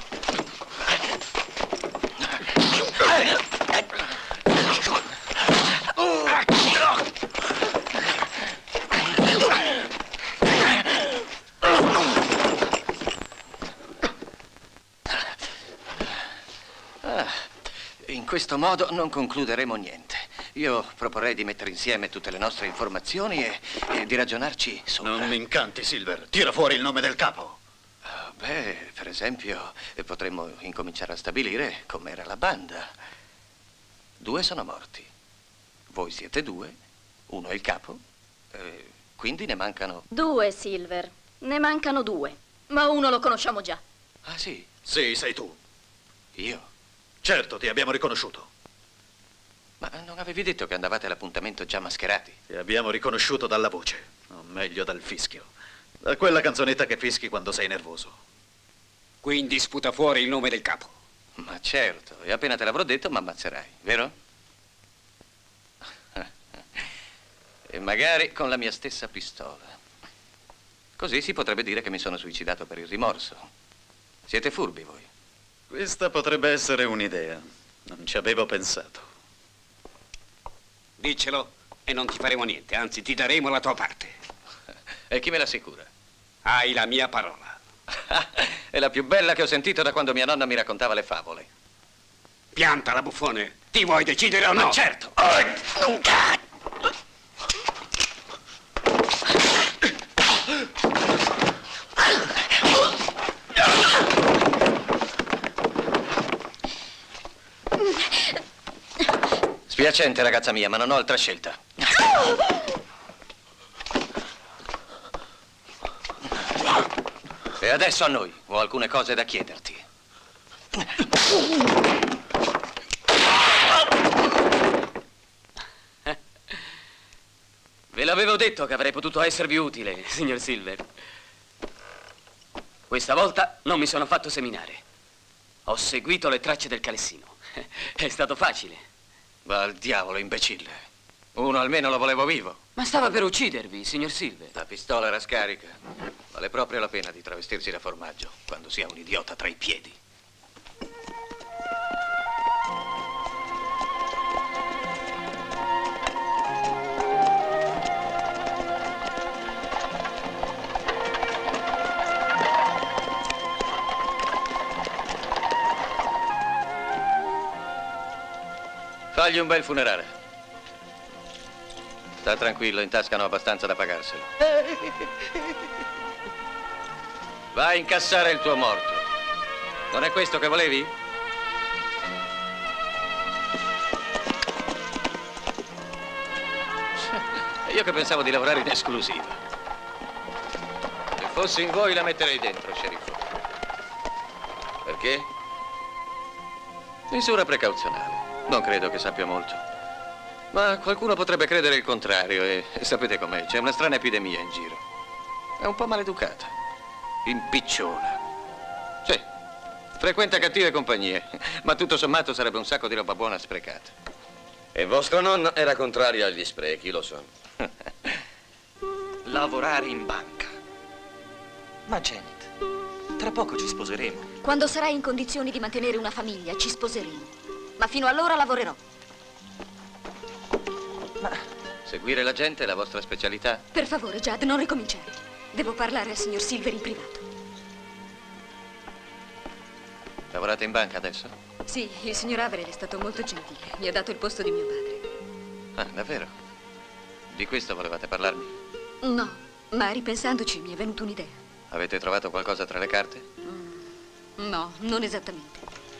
In questo modo non concluderemo niente. Io proporrei di mettere insieme tutte le nostre informazioni e di ragionarci sopra. Non mi incanti, Silver. Tira fuori il nome del capo. Beh, per esempio, potremmo incominciare a stabilire com'era la banda. 2 sono morti. Voi siete 2, uno è il capo, quindi ne mancano... 2, Silver. Ne mancano 2. Ma uno lo conosciamo già. Ah, sì? Sì, sei tu. Io? Certo, ti abbiamo riconosciuto. Ma non avevi detto che andavate all'appuntamento già mascherati? Ti abbiamo riconosciuto dalla voce, o meglio dal fischio. Da quella canzonetta che fischi quando sei nervoso. Quindi sputa fuori il nome del capo. Ma certo, e appena te l'avrò detto mi ammazzerai, vero? E magari con la mia stessa pistola. Così si potrebbe dire che mi sono suicidato per il rimorso. Siete furbi voi. Questa potrebbe essere un'idea. Non ci avevo pensato. Diccelo e non ti faremo niente, anzi ti daremo la tua parte. E chi me l'assicura? Hai la mia parola. È la più bella che ho sentito da quando mia nonna mi raccontava le favole. Piantala, buffone. Ti vuoi decidere o no? Ma certo. Spiacente, ragazza mia, ma non ho altra scelta. E adesso a noi. Ho alcune cose da chiederti. Ve l'avevo detto che avrei potuto esservi utile, signor Silver. Questa volta non mi sono fatto seminare. Ho seguito le tracce del calessino. È stato facile. Va al diavolo, imbecille. Uno almeno lo volevo vivo. Ma stava per uccidervi, signor Silver. La pistola era scarica. Vale proprio la pena di travestirsi da formaggio quando si ha un idiota tra i piedi. Fagli un bel funerale. Sta tranquillo, in tasca hanno abbastanza da pagarselo. Vai a incassare il tuo morto. Non è questo che volevi? Io che pensavo di lavorare in esclusiva. Se fossi in voi la metterei dentro, sceriffo. Perché? Misura precauzionale. Non credo che sappia molto. Ma qualcuno potrebbe credere il contrario e sapete com'è, c'è una strana epidemia in giro. È un po' maleducata. Impicciona. Sì, frequenta cattive compagnie, ma tutto sommato sarebbe un sacco di roba buona sprecata. E vostro nonno era contrario agli sprechi, lo so. Lavorare in banca. Ma Janet, tra poco ci sposeremo. Quando sarai in condizioni di mantenere una famiglia, ci sposeremo. Ma fino allora lavorerò. Seguire la gente è la vostra specialità? Per favore, Jad, non ricominciare. Devo parlare al signor Silver in privato. Lavorate in banca adesso? Sì, il signor Averill è stato molto gentile. Mi ha dato il posto di mio padre. Ah, davvero? Di questo volevate parlarmi? No, ma ripensandoci mi è venuta un'idea. Avete trovato qualcosa tra le carte? No, non esattamente.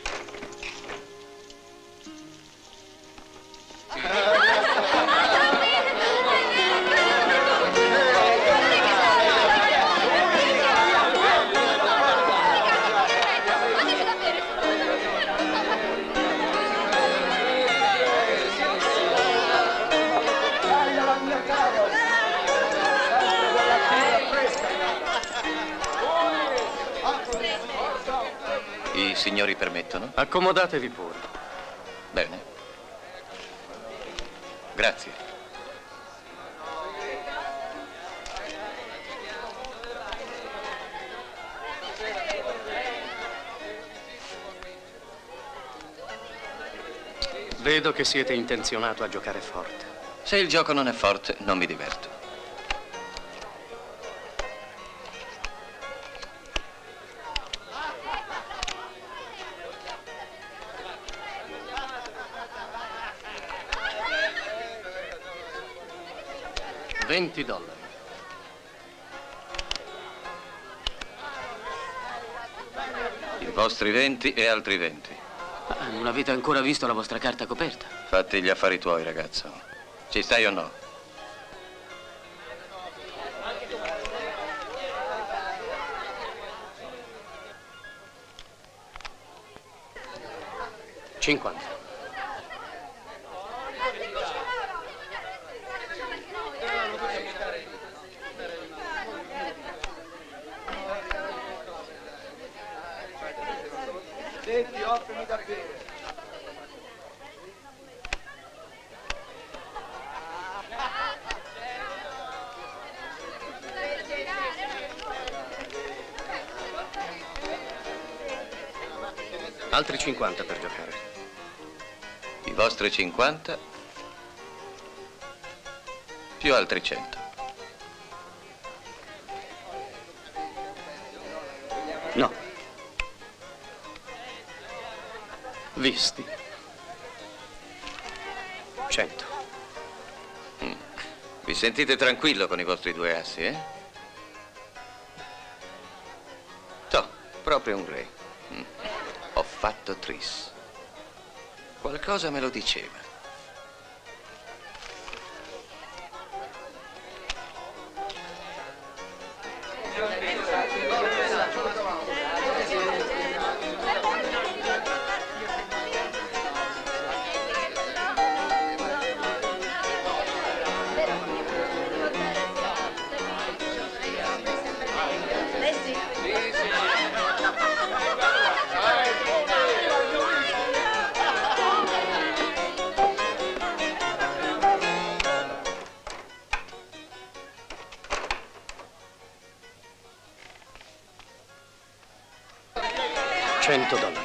I signori permettono? Accomodatevi pure. Bene. Grazie. Vedo che siete intenzionato a giocare forte. Se il gioco non è forte, non mi diverto. $20. vostri 20 e altri 20. Ma non avete ancora visto la vostra carta coperta? Fatti gli affari tuoi, ragazzo. Ci stai o no? $50. Senti, offrimi da bere. Altri 50 per giocare. I vostri 50 più altri 100. No. Visti. 100. Vi sentite tranquillo con i vostri 2 assi, eh? Toh, proprio un re. Ho fatto tris. Qualcosa me lo diceva. $100.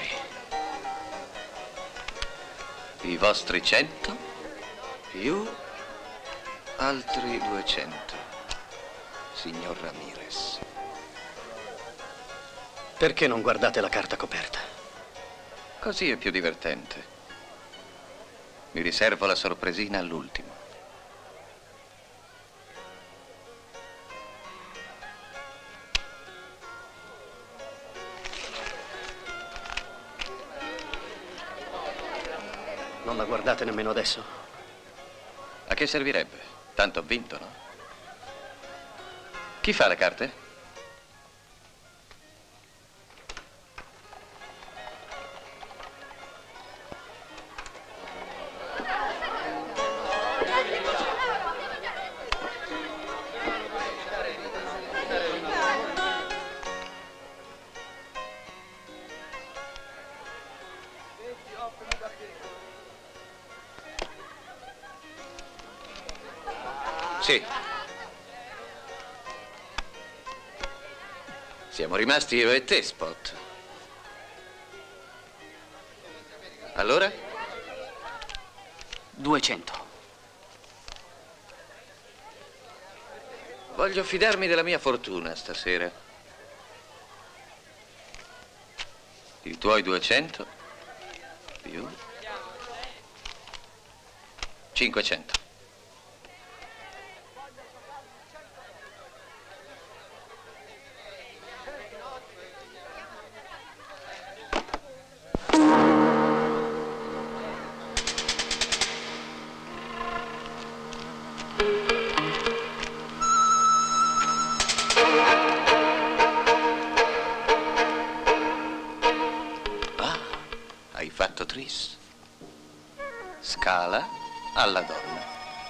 I vostri 100 più altri 200. Signor Ramirez. Perché non guardate la carta coperta? Così è più divertente. Mi riservo la sorpresina all'ultimo. Non la guardate nemmeno adesso? A che servirebbe? Tanto ho vinto, no? Chi fa le carte? Sì. Siamo rimasti io e te, Spot. Allora? 200. Voglio fidarmi della mia fortuna stasera. I tuoi 200 più 500. Hai fatto tris. Scala alla donna.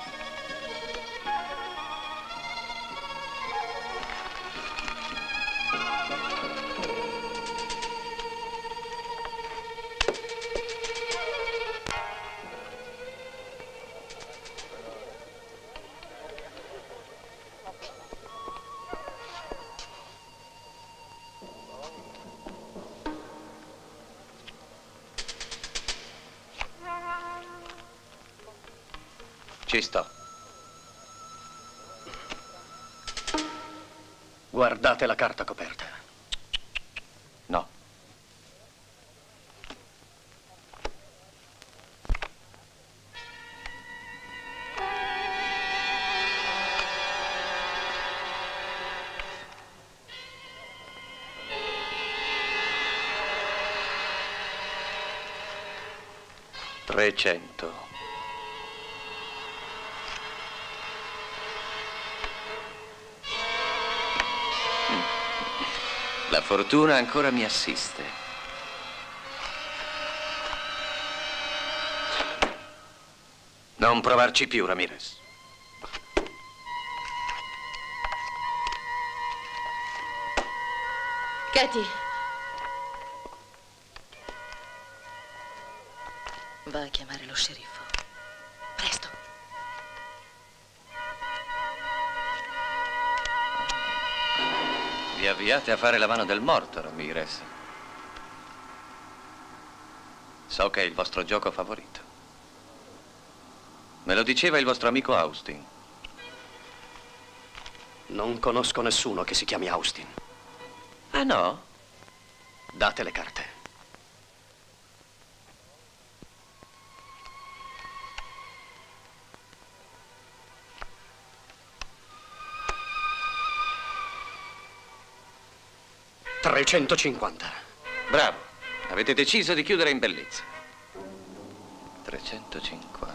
Ci sto. Guardate la carta coperta. No. 300. La fortuna ancora mi assiste. Non provarci più, Ramirez. Katie. Va a chiamare lo sceriffo. Presto. Vi avviate a fare la mano del morto, Ramirez. So che è il vostro gioco favorito. Me lo diceva il vostro amico Austin. Non conosco nessuno che si chiami Austin. Ah, no? Date le carte. $350. Bravo. Avete deciso di chiudere in bellezza. 350.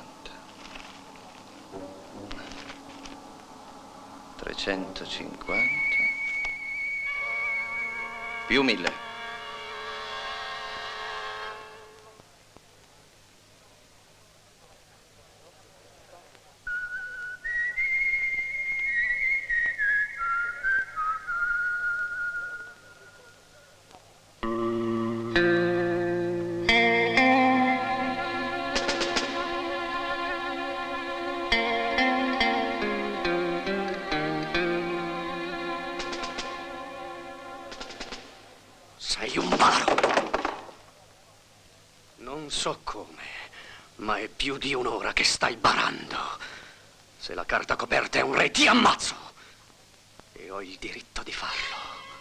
350. Più 1000. Sei un baro. Non so come, ma è più di un'ora che stai barando. Se la carta coperta è un re, ti ammazzo. E ho il diritto di farlo.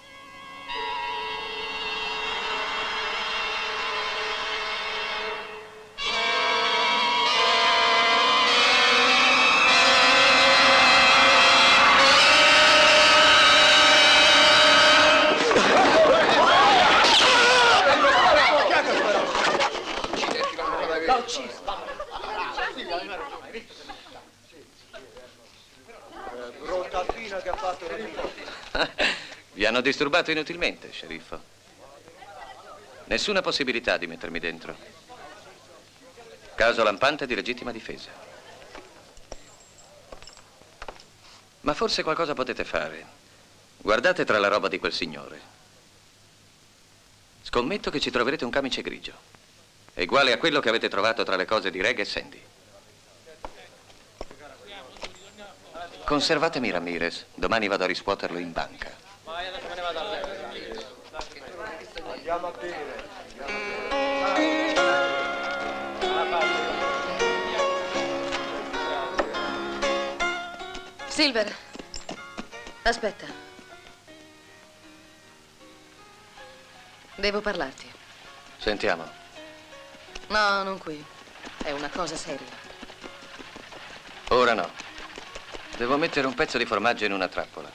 Brutta fine che ha fatto. Vi hanno disturbato inutilmente, sceriffo. Nessuna possibilità di mettermi dentro. Caso lampante di legittima difesa. Ma forse qualcosa potete fare. Guardate tra la roba di quel signore. Scommetto che ci troverete un camice grigio. Uguale a quello che avete trovato tra le cose di Reg e Sandy. Conservatemi Ramirez. Domani vado a riscuoterlo in banca. Andiamo a bere. Silver, aspetta. Devo parlarti. Sentiamo. No, non qui. È una cosa seria. Ora no. Devo mettere un pezzo di formaggio in una trappola.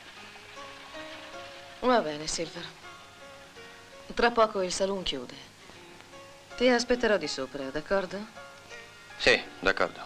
Va bene, Silver. Tra poco il saloon chiude. Ti aspetterò di sopra, d'accordo? Sì, d'accordo.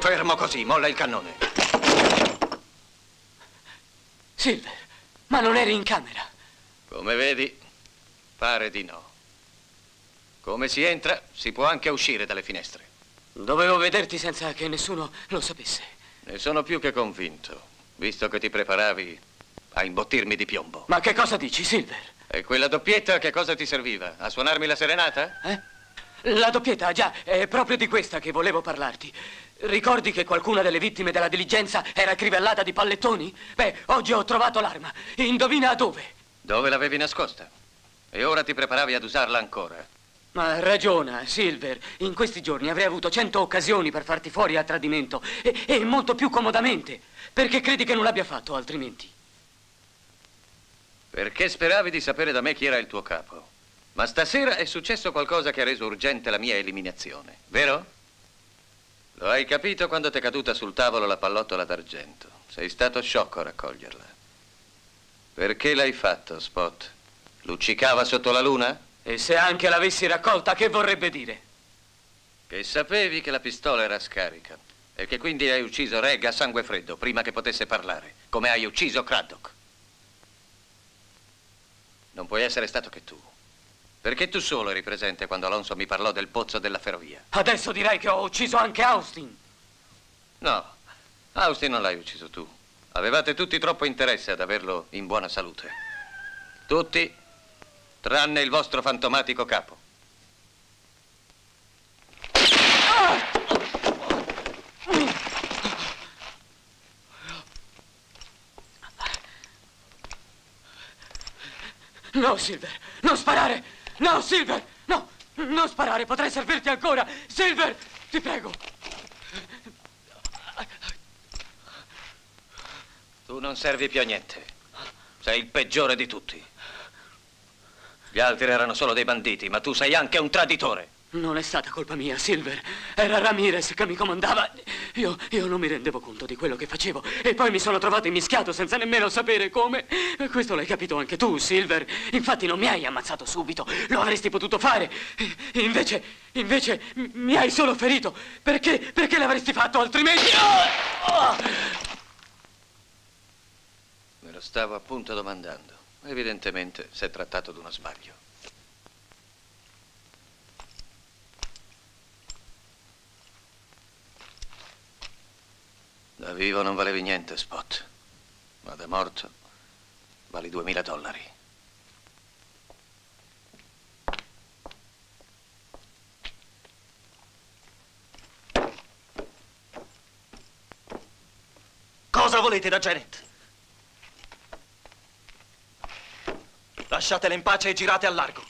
Fermo così, molla il cannone. Silver, ma non eri in camera? Come vedi, pare di no. Come si entra, si può anche uscire dalle finestre. Dovevo vederti senza che nessuno lo sapesse. Ne sono più che convinto, visto che ti preparavi a imbottirmi di piombo. Ma che cosa dici, Silver? E quella doppietta a che cosa ti serviva? A suonarmi la serenata? La doppietta, già, è proprio di questa che volevo parlarti. Ricordi che qualcuna delle vittime della diligenza era crivellata di pallettoni? Beh, oggi ho trovato l'arma. Indovina dove? Dove l'avevi nascosta? E ora ti preparavi ad usarla ancora? Ma ragiona, Silver. In questi giorni avrei avuto 100 occasioni per farti fuori a tradimento. E molto più comodamente. Perché credi che non l'abbia fatto altrimenti? Perché speravi di sapere da me chi era il tuo capo. Ma stasera è successo qualcosa che ha reso urgente la mia eliminazione, vero? Lo hai capito quando ti è caduta sul tavolo la pallottola d'argento. Sei stato sciocco a raccoglierla. Perché l'hai fatto, Spot? Luccicava sotto la luna? E se anche l'avessi raccolta, che vorrebbe dire? Che sapevi che la pistola era scarica e che quindi hai ucciso Reg a sangue freddo prima che potesse parlare, come hai ucciso Craddock. Non puoi essere stato che tu. Perché tu solo eri presente quando Alonso mi parlò del pozzo della ferrovia. Adesso direi che ho ucciso anche Austin. No, Austin non l'hai ucciso tu. Avevate tutti troppo interesse ad averlo in buona salute. Tutti, tranne il vostro fantomatico capo. No, Silver, non sparare! No, Silver, no, non sparare, potrei servirti ancora! Silver, ti prego! Tu non servi più a niente. Sei il peggiore di tutti. Gli altri erano solo dei banditi, ma tu sei anche un traditore. Non è stata colpa mia, Silver. Era Ramirez che mi comandava. Io non mi rendevo conto di quello che facevo. E poi mi sono trovato immischiato senza nemmeno sapere come. Questo l'hai capito anche tu, Silver. Infatti non mi hai ammazzato subito. Lo avresti potuto fare. Invece mi hai solo ferito. Perché l'avresti fatto altrimenti? Me lo stavo appunto domandando. Evidentemente si è trattato di uno sbaglio. Da vivo non valevi niente, Spot. Ma da morto vali $2000. Cosa volete da Janet? Lasciatela in pace e girate al largo.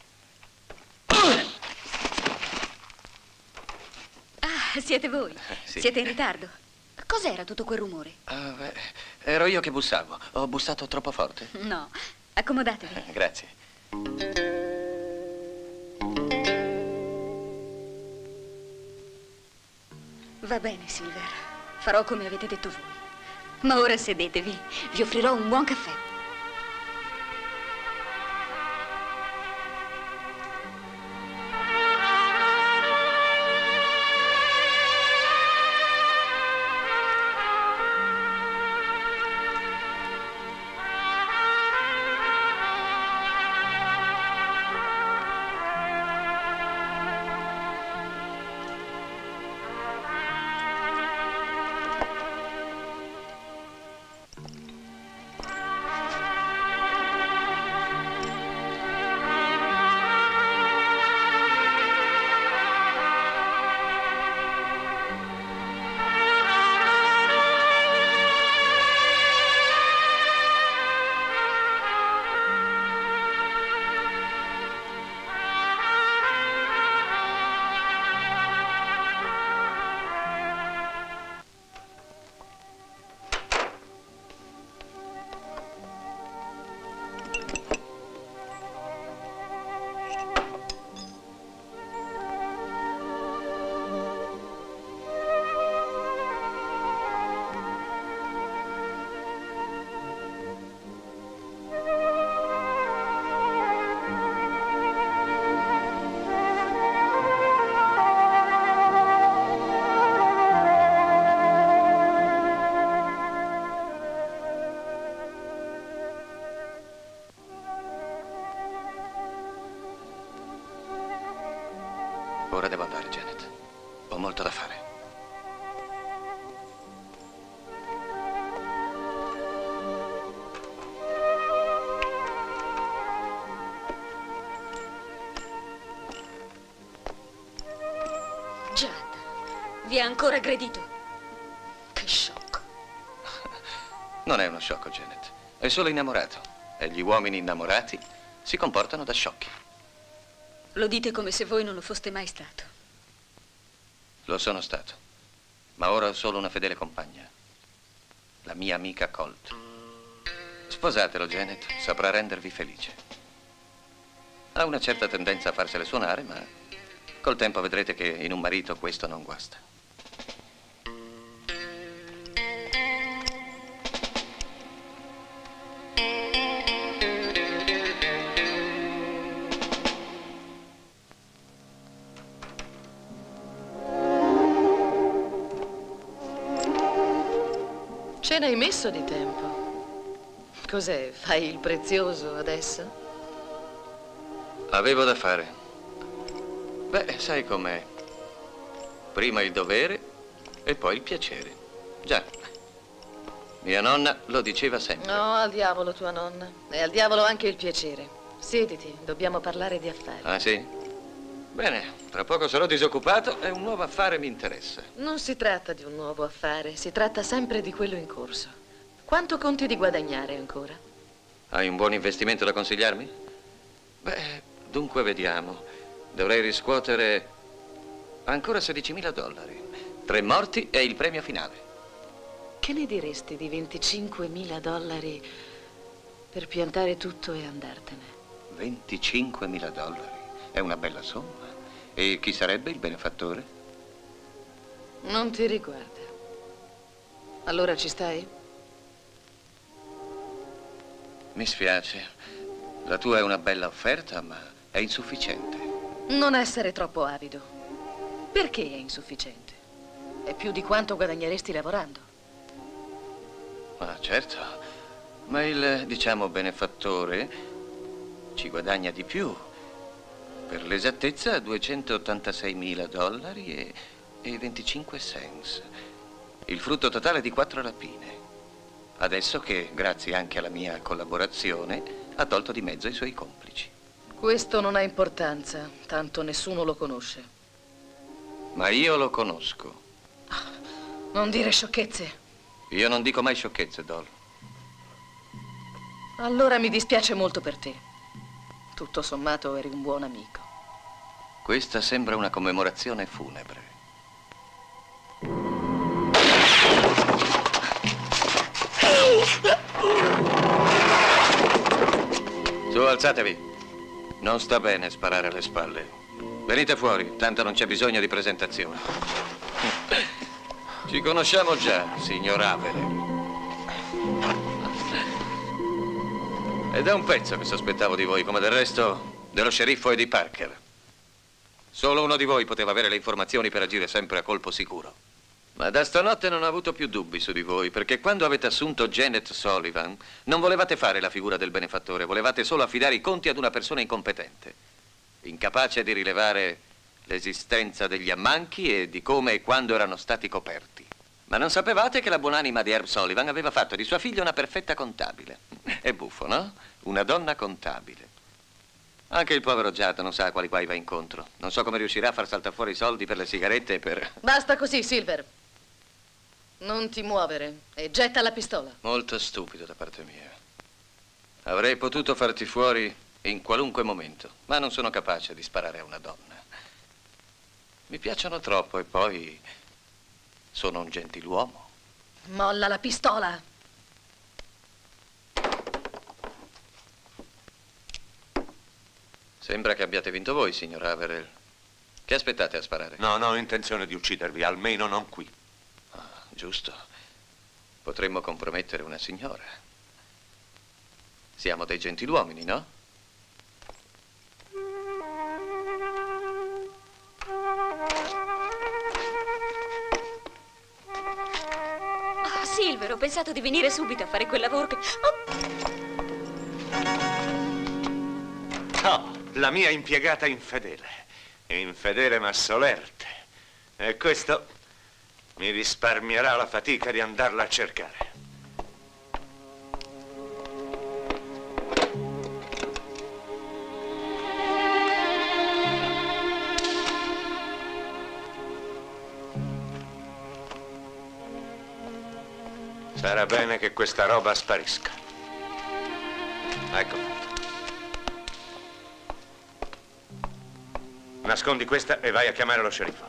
Ah, siete voi. Sì. Siete in ritardo. Cos'era tutto quel rumore? Ero io che bussavo. Ho bussato troppo forte. No, accomodatevi. Grazie. Va bene, Silver. Farò come avete detto voi. Ma ora sedetevi. Vi offrirò un buon caffè. Ora devo andare, Janet. Ho molto da fare. Judd, vi ha ancora aggredito? Che sciocco. Non è uno sciocco, Janet. È solo innamorato. E gli uomini innamorati si comportano da sciocchi. Lo dite come se voi non lo foste mai stato. Lo sono stato. Ma ora ho solo una fedele compagna. La mia amica Colt. Sposatelo, Janet. Saprà rendervi felice. Ha una certa tendenza a farsele suonare, ma col tempo vedrete che in un marito questo non guasta. Ce n'hai messo di tempo. Cos'è? Fai il prezioso adesso? Avevo da fare. Beh, sai com'è. Prima il dovere e poi il piacere. Già. Mia nonna lo diceva sempre. No, al diavolo tua nonna. E al diavolo anche il piacere. Siediti, dobbiamo parlare di affari. Ah, sì? Bene, tra poco sarò disoccupato e un nuovo affare mi interessa. Non si tratta di un nuovo affare, si tratta sempre di quello in corso. Quanto conti di guadagnare ancora? Hai un buon investimento da consigliarmi? Beh, dunque vediamo. Dovrei riscuotere ancora $16.000. 3 morti e il premio finale. Che ne diresti di $25.000 per piantare tutto e andartene? $25.000? È una bella somma. E chi sarebbe il benefattore? Non ti riguarda. Allora ci stai? Mi spiace. La tua è una bella offerta, ma è insufficiente. Non essere troppo avido. Perché è insufficiente? È più di quanto guadagneresti lavorando. Ah, certo. Ma il, diciamo, benefattore ci guadagna di più. Per l'esattezza $286.000 e 25 cents. Il frutto totale di 4 rapine. Adesso che, grazie anche alla mia collaborazione, ha tolto di mezzo i suoi complici. Questo non ha importanza, tanto nessuno lo conosce. Ma io lo conosco. Non dire sciocchezze. Io non dico mai sciocchezze, Doll. Allora mi dispiace molto per te. Tutto sommato eri un buon amico. Questa sembra una commemorazione funebre. Su, alzatevi. Non sta bene sparare alle spalle. Venite fuori, tanto non c'è bisogno di presentazione. Ci conosciamo già, signor Avere. Ed è un pezzo che sospettavo di voi, come del resto dello sceriffo e di Parker. Solo uno di voi poteva avere le informazioni per agire sempre a colpo sicuro. Ma da stanotte non ho avuto più dubbi su di voi, perché quando avete assunto Janet Sullivan non volevate fare la figura del benefattore, volevate solo affidare i conti ad una persona incompetente, incapace di rilevare l'esistenza degli ammanchi e di come e quando erano stati coperti. Ma non sapevate che la buonanima di Herb Sullivan aveva fatto di sua figlia una perfetta contabile. È buffo, no? Una donna contabile. Anche il povero Judd non sa a quali guai va incontro. Non so come riuscirà a far saltare fuori i soldi per le sigarette e per... Basta così, Silver. Non ti muovere e getta la pistola. Molto stupido da parte mia. Avrei potuto farti fuori in qualunque momento, ma non sono capace di sparare a una donna. Mi piacciono troppo e poi sono un gentiluomo. Molla la pistola. Sembra che abbiate vinto voi, signor Averill. Che aspettate a sparare? No, non ho intenzione di uccidervi, almeno non qui. Ah, giusto. Potremmo compromettere una signora. Siamo dei gentiluomini, no? Oh, Silver, ho pensato di venire subito a fare quel lavoro che... No, la mia impiegata infedele. infedele ma solerte. E questo mi risparmierà la fatica di andarla a cercare. Sarà bene che questa roba sparisca. Ecco. Nascondi questa e vai a chiamare lo sceriffo.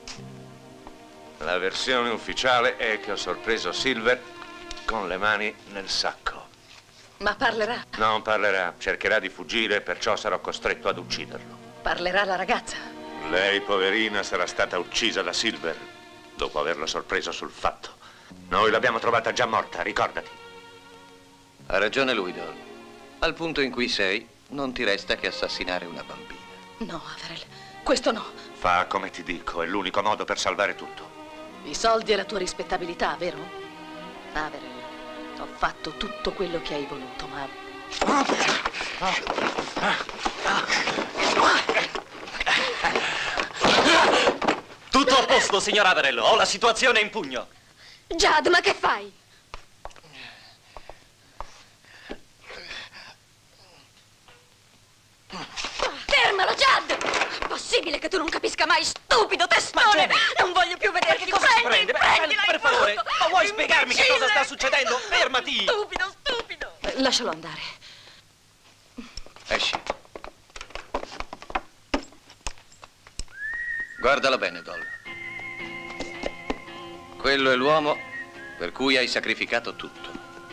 La versione ufficiale è che ho sorpreso Silver con le mani nel sacco. Ma parlerà? Non parlerà, cercherà di fuggire, perciò sarò costretto ad ucciderlo. Parlerà la ragazza? Lei, poverina, sarà stata uccisa da Silver dopo averlo sorpreso sul fatto. Noi l'abbiamo trovata già morta, ricordati. Ha ragione lui, Doll. Al punto in cui sei, non ti resta che assassinare una bambina. No, Averell, questo no. Fa come ti dico, è l'unico modo per salvare tutto. I soldi e la tua rispettabilità, vero? Averell, ho fatto tutto quello che hai voluto, ma... Tutto a posto, signor Averell. Ho la situazione in pugno. Jad, ma che fai? Fermalo, Jad! Possibile che tu non capisca mai, stupido testone! Non voglio più vederti! Prendila Per favore, ma vuoi spiegarmi che cosa sta succedendo? Fermati! Stupido, stupido! Lascialo andare. Esci. Guardalo bene, Doll. Quello è l'uomo per cui hai sacrificato tutto.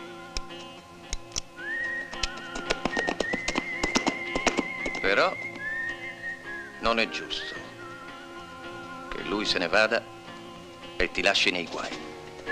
Però non è giusto che lui se ne vada e ti lasci nei guai.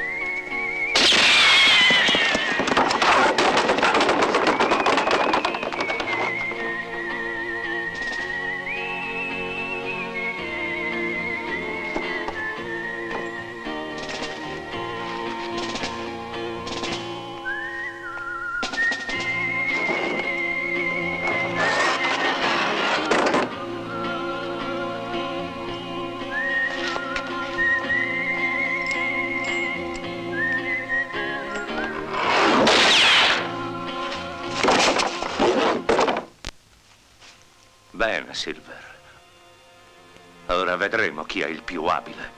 Bene, Silver. Ora vedremo chi è il più abile.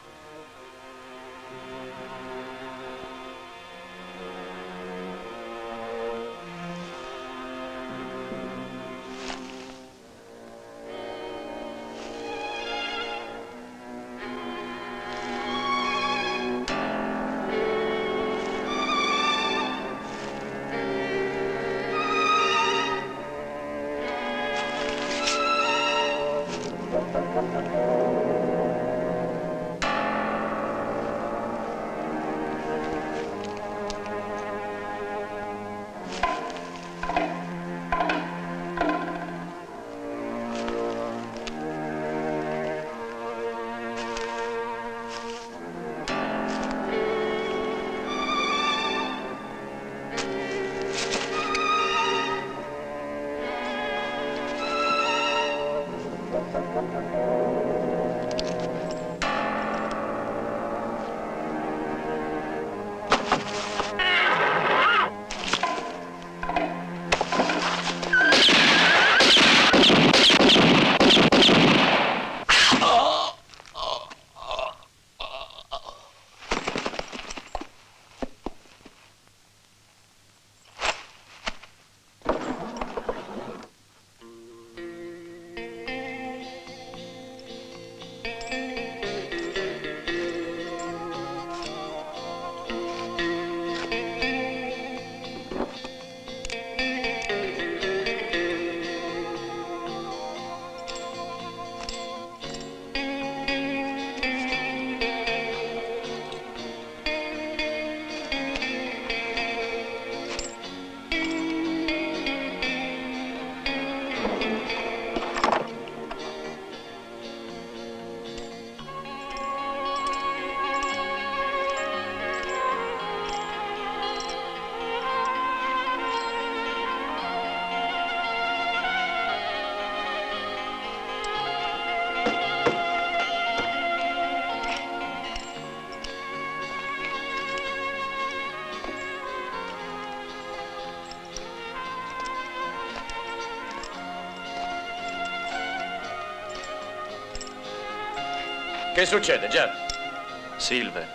Che succede, Già? Silver.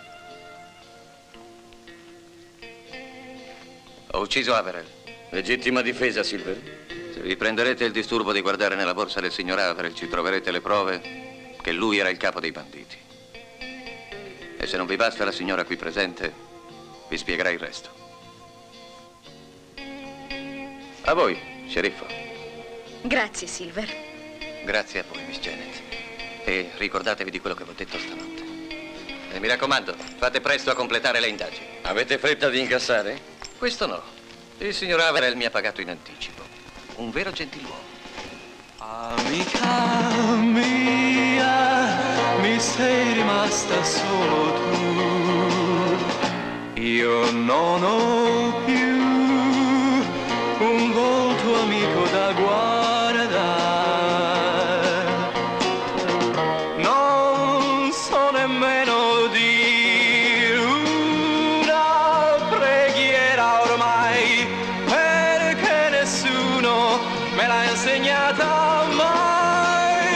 Ho ucciso Averell. Legittima difesa, Silver. Se vi prenderete il disturbo di guardare nella borsa del signor Averell, ci troverete le prove che lui era il capo dei banditi. E se non vi basta la signora qui presente, vi spiegherà il resto. A voi, sceriffo. Grazie, Silver. Grazie a voi, Miss Janet. E ricordatevi di quello che vi ho detto stanotte. E mi raccomando, fate presto a completare le indagini. Avete fretta di incassare? Questo no. Il signor Averell mi ha pagato in anticipo. Un vero gentiluomo. Amica mia, mi sei rimasta solo tu. Io non ho più un volto amico da guardare. Non so nemmeno dire una preghiera ormai, perché nessuno me l'ha insegnata mai.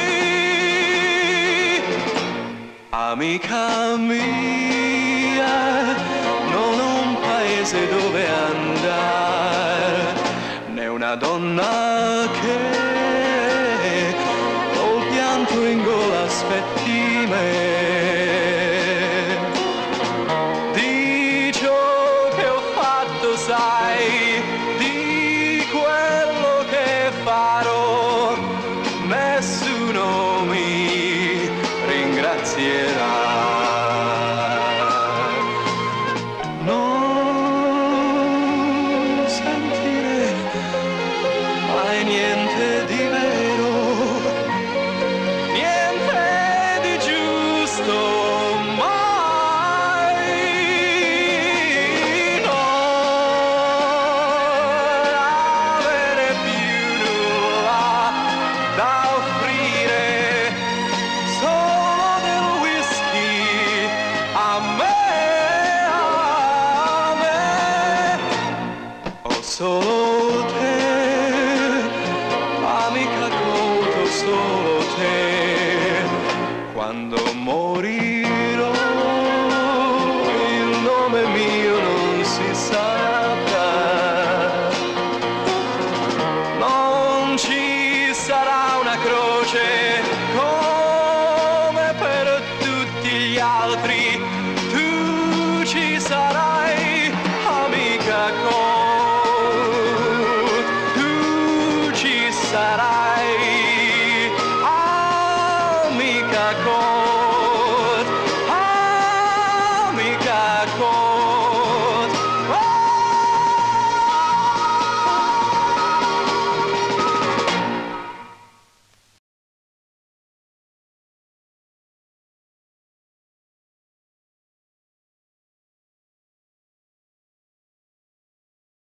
Amica mia, non ho un paese dove andare, né una donna che col pianto in gola aspetti me. Di ciò che ho fatto sai, di quello che farò, nessuno mi ringrazierà. Non sentire mai niente di vero, niente di giusto, mai. Non avere più nulla da offrire, solo del whisky a me, a me. Ho solo te, amica, colto solo te. Quando morì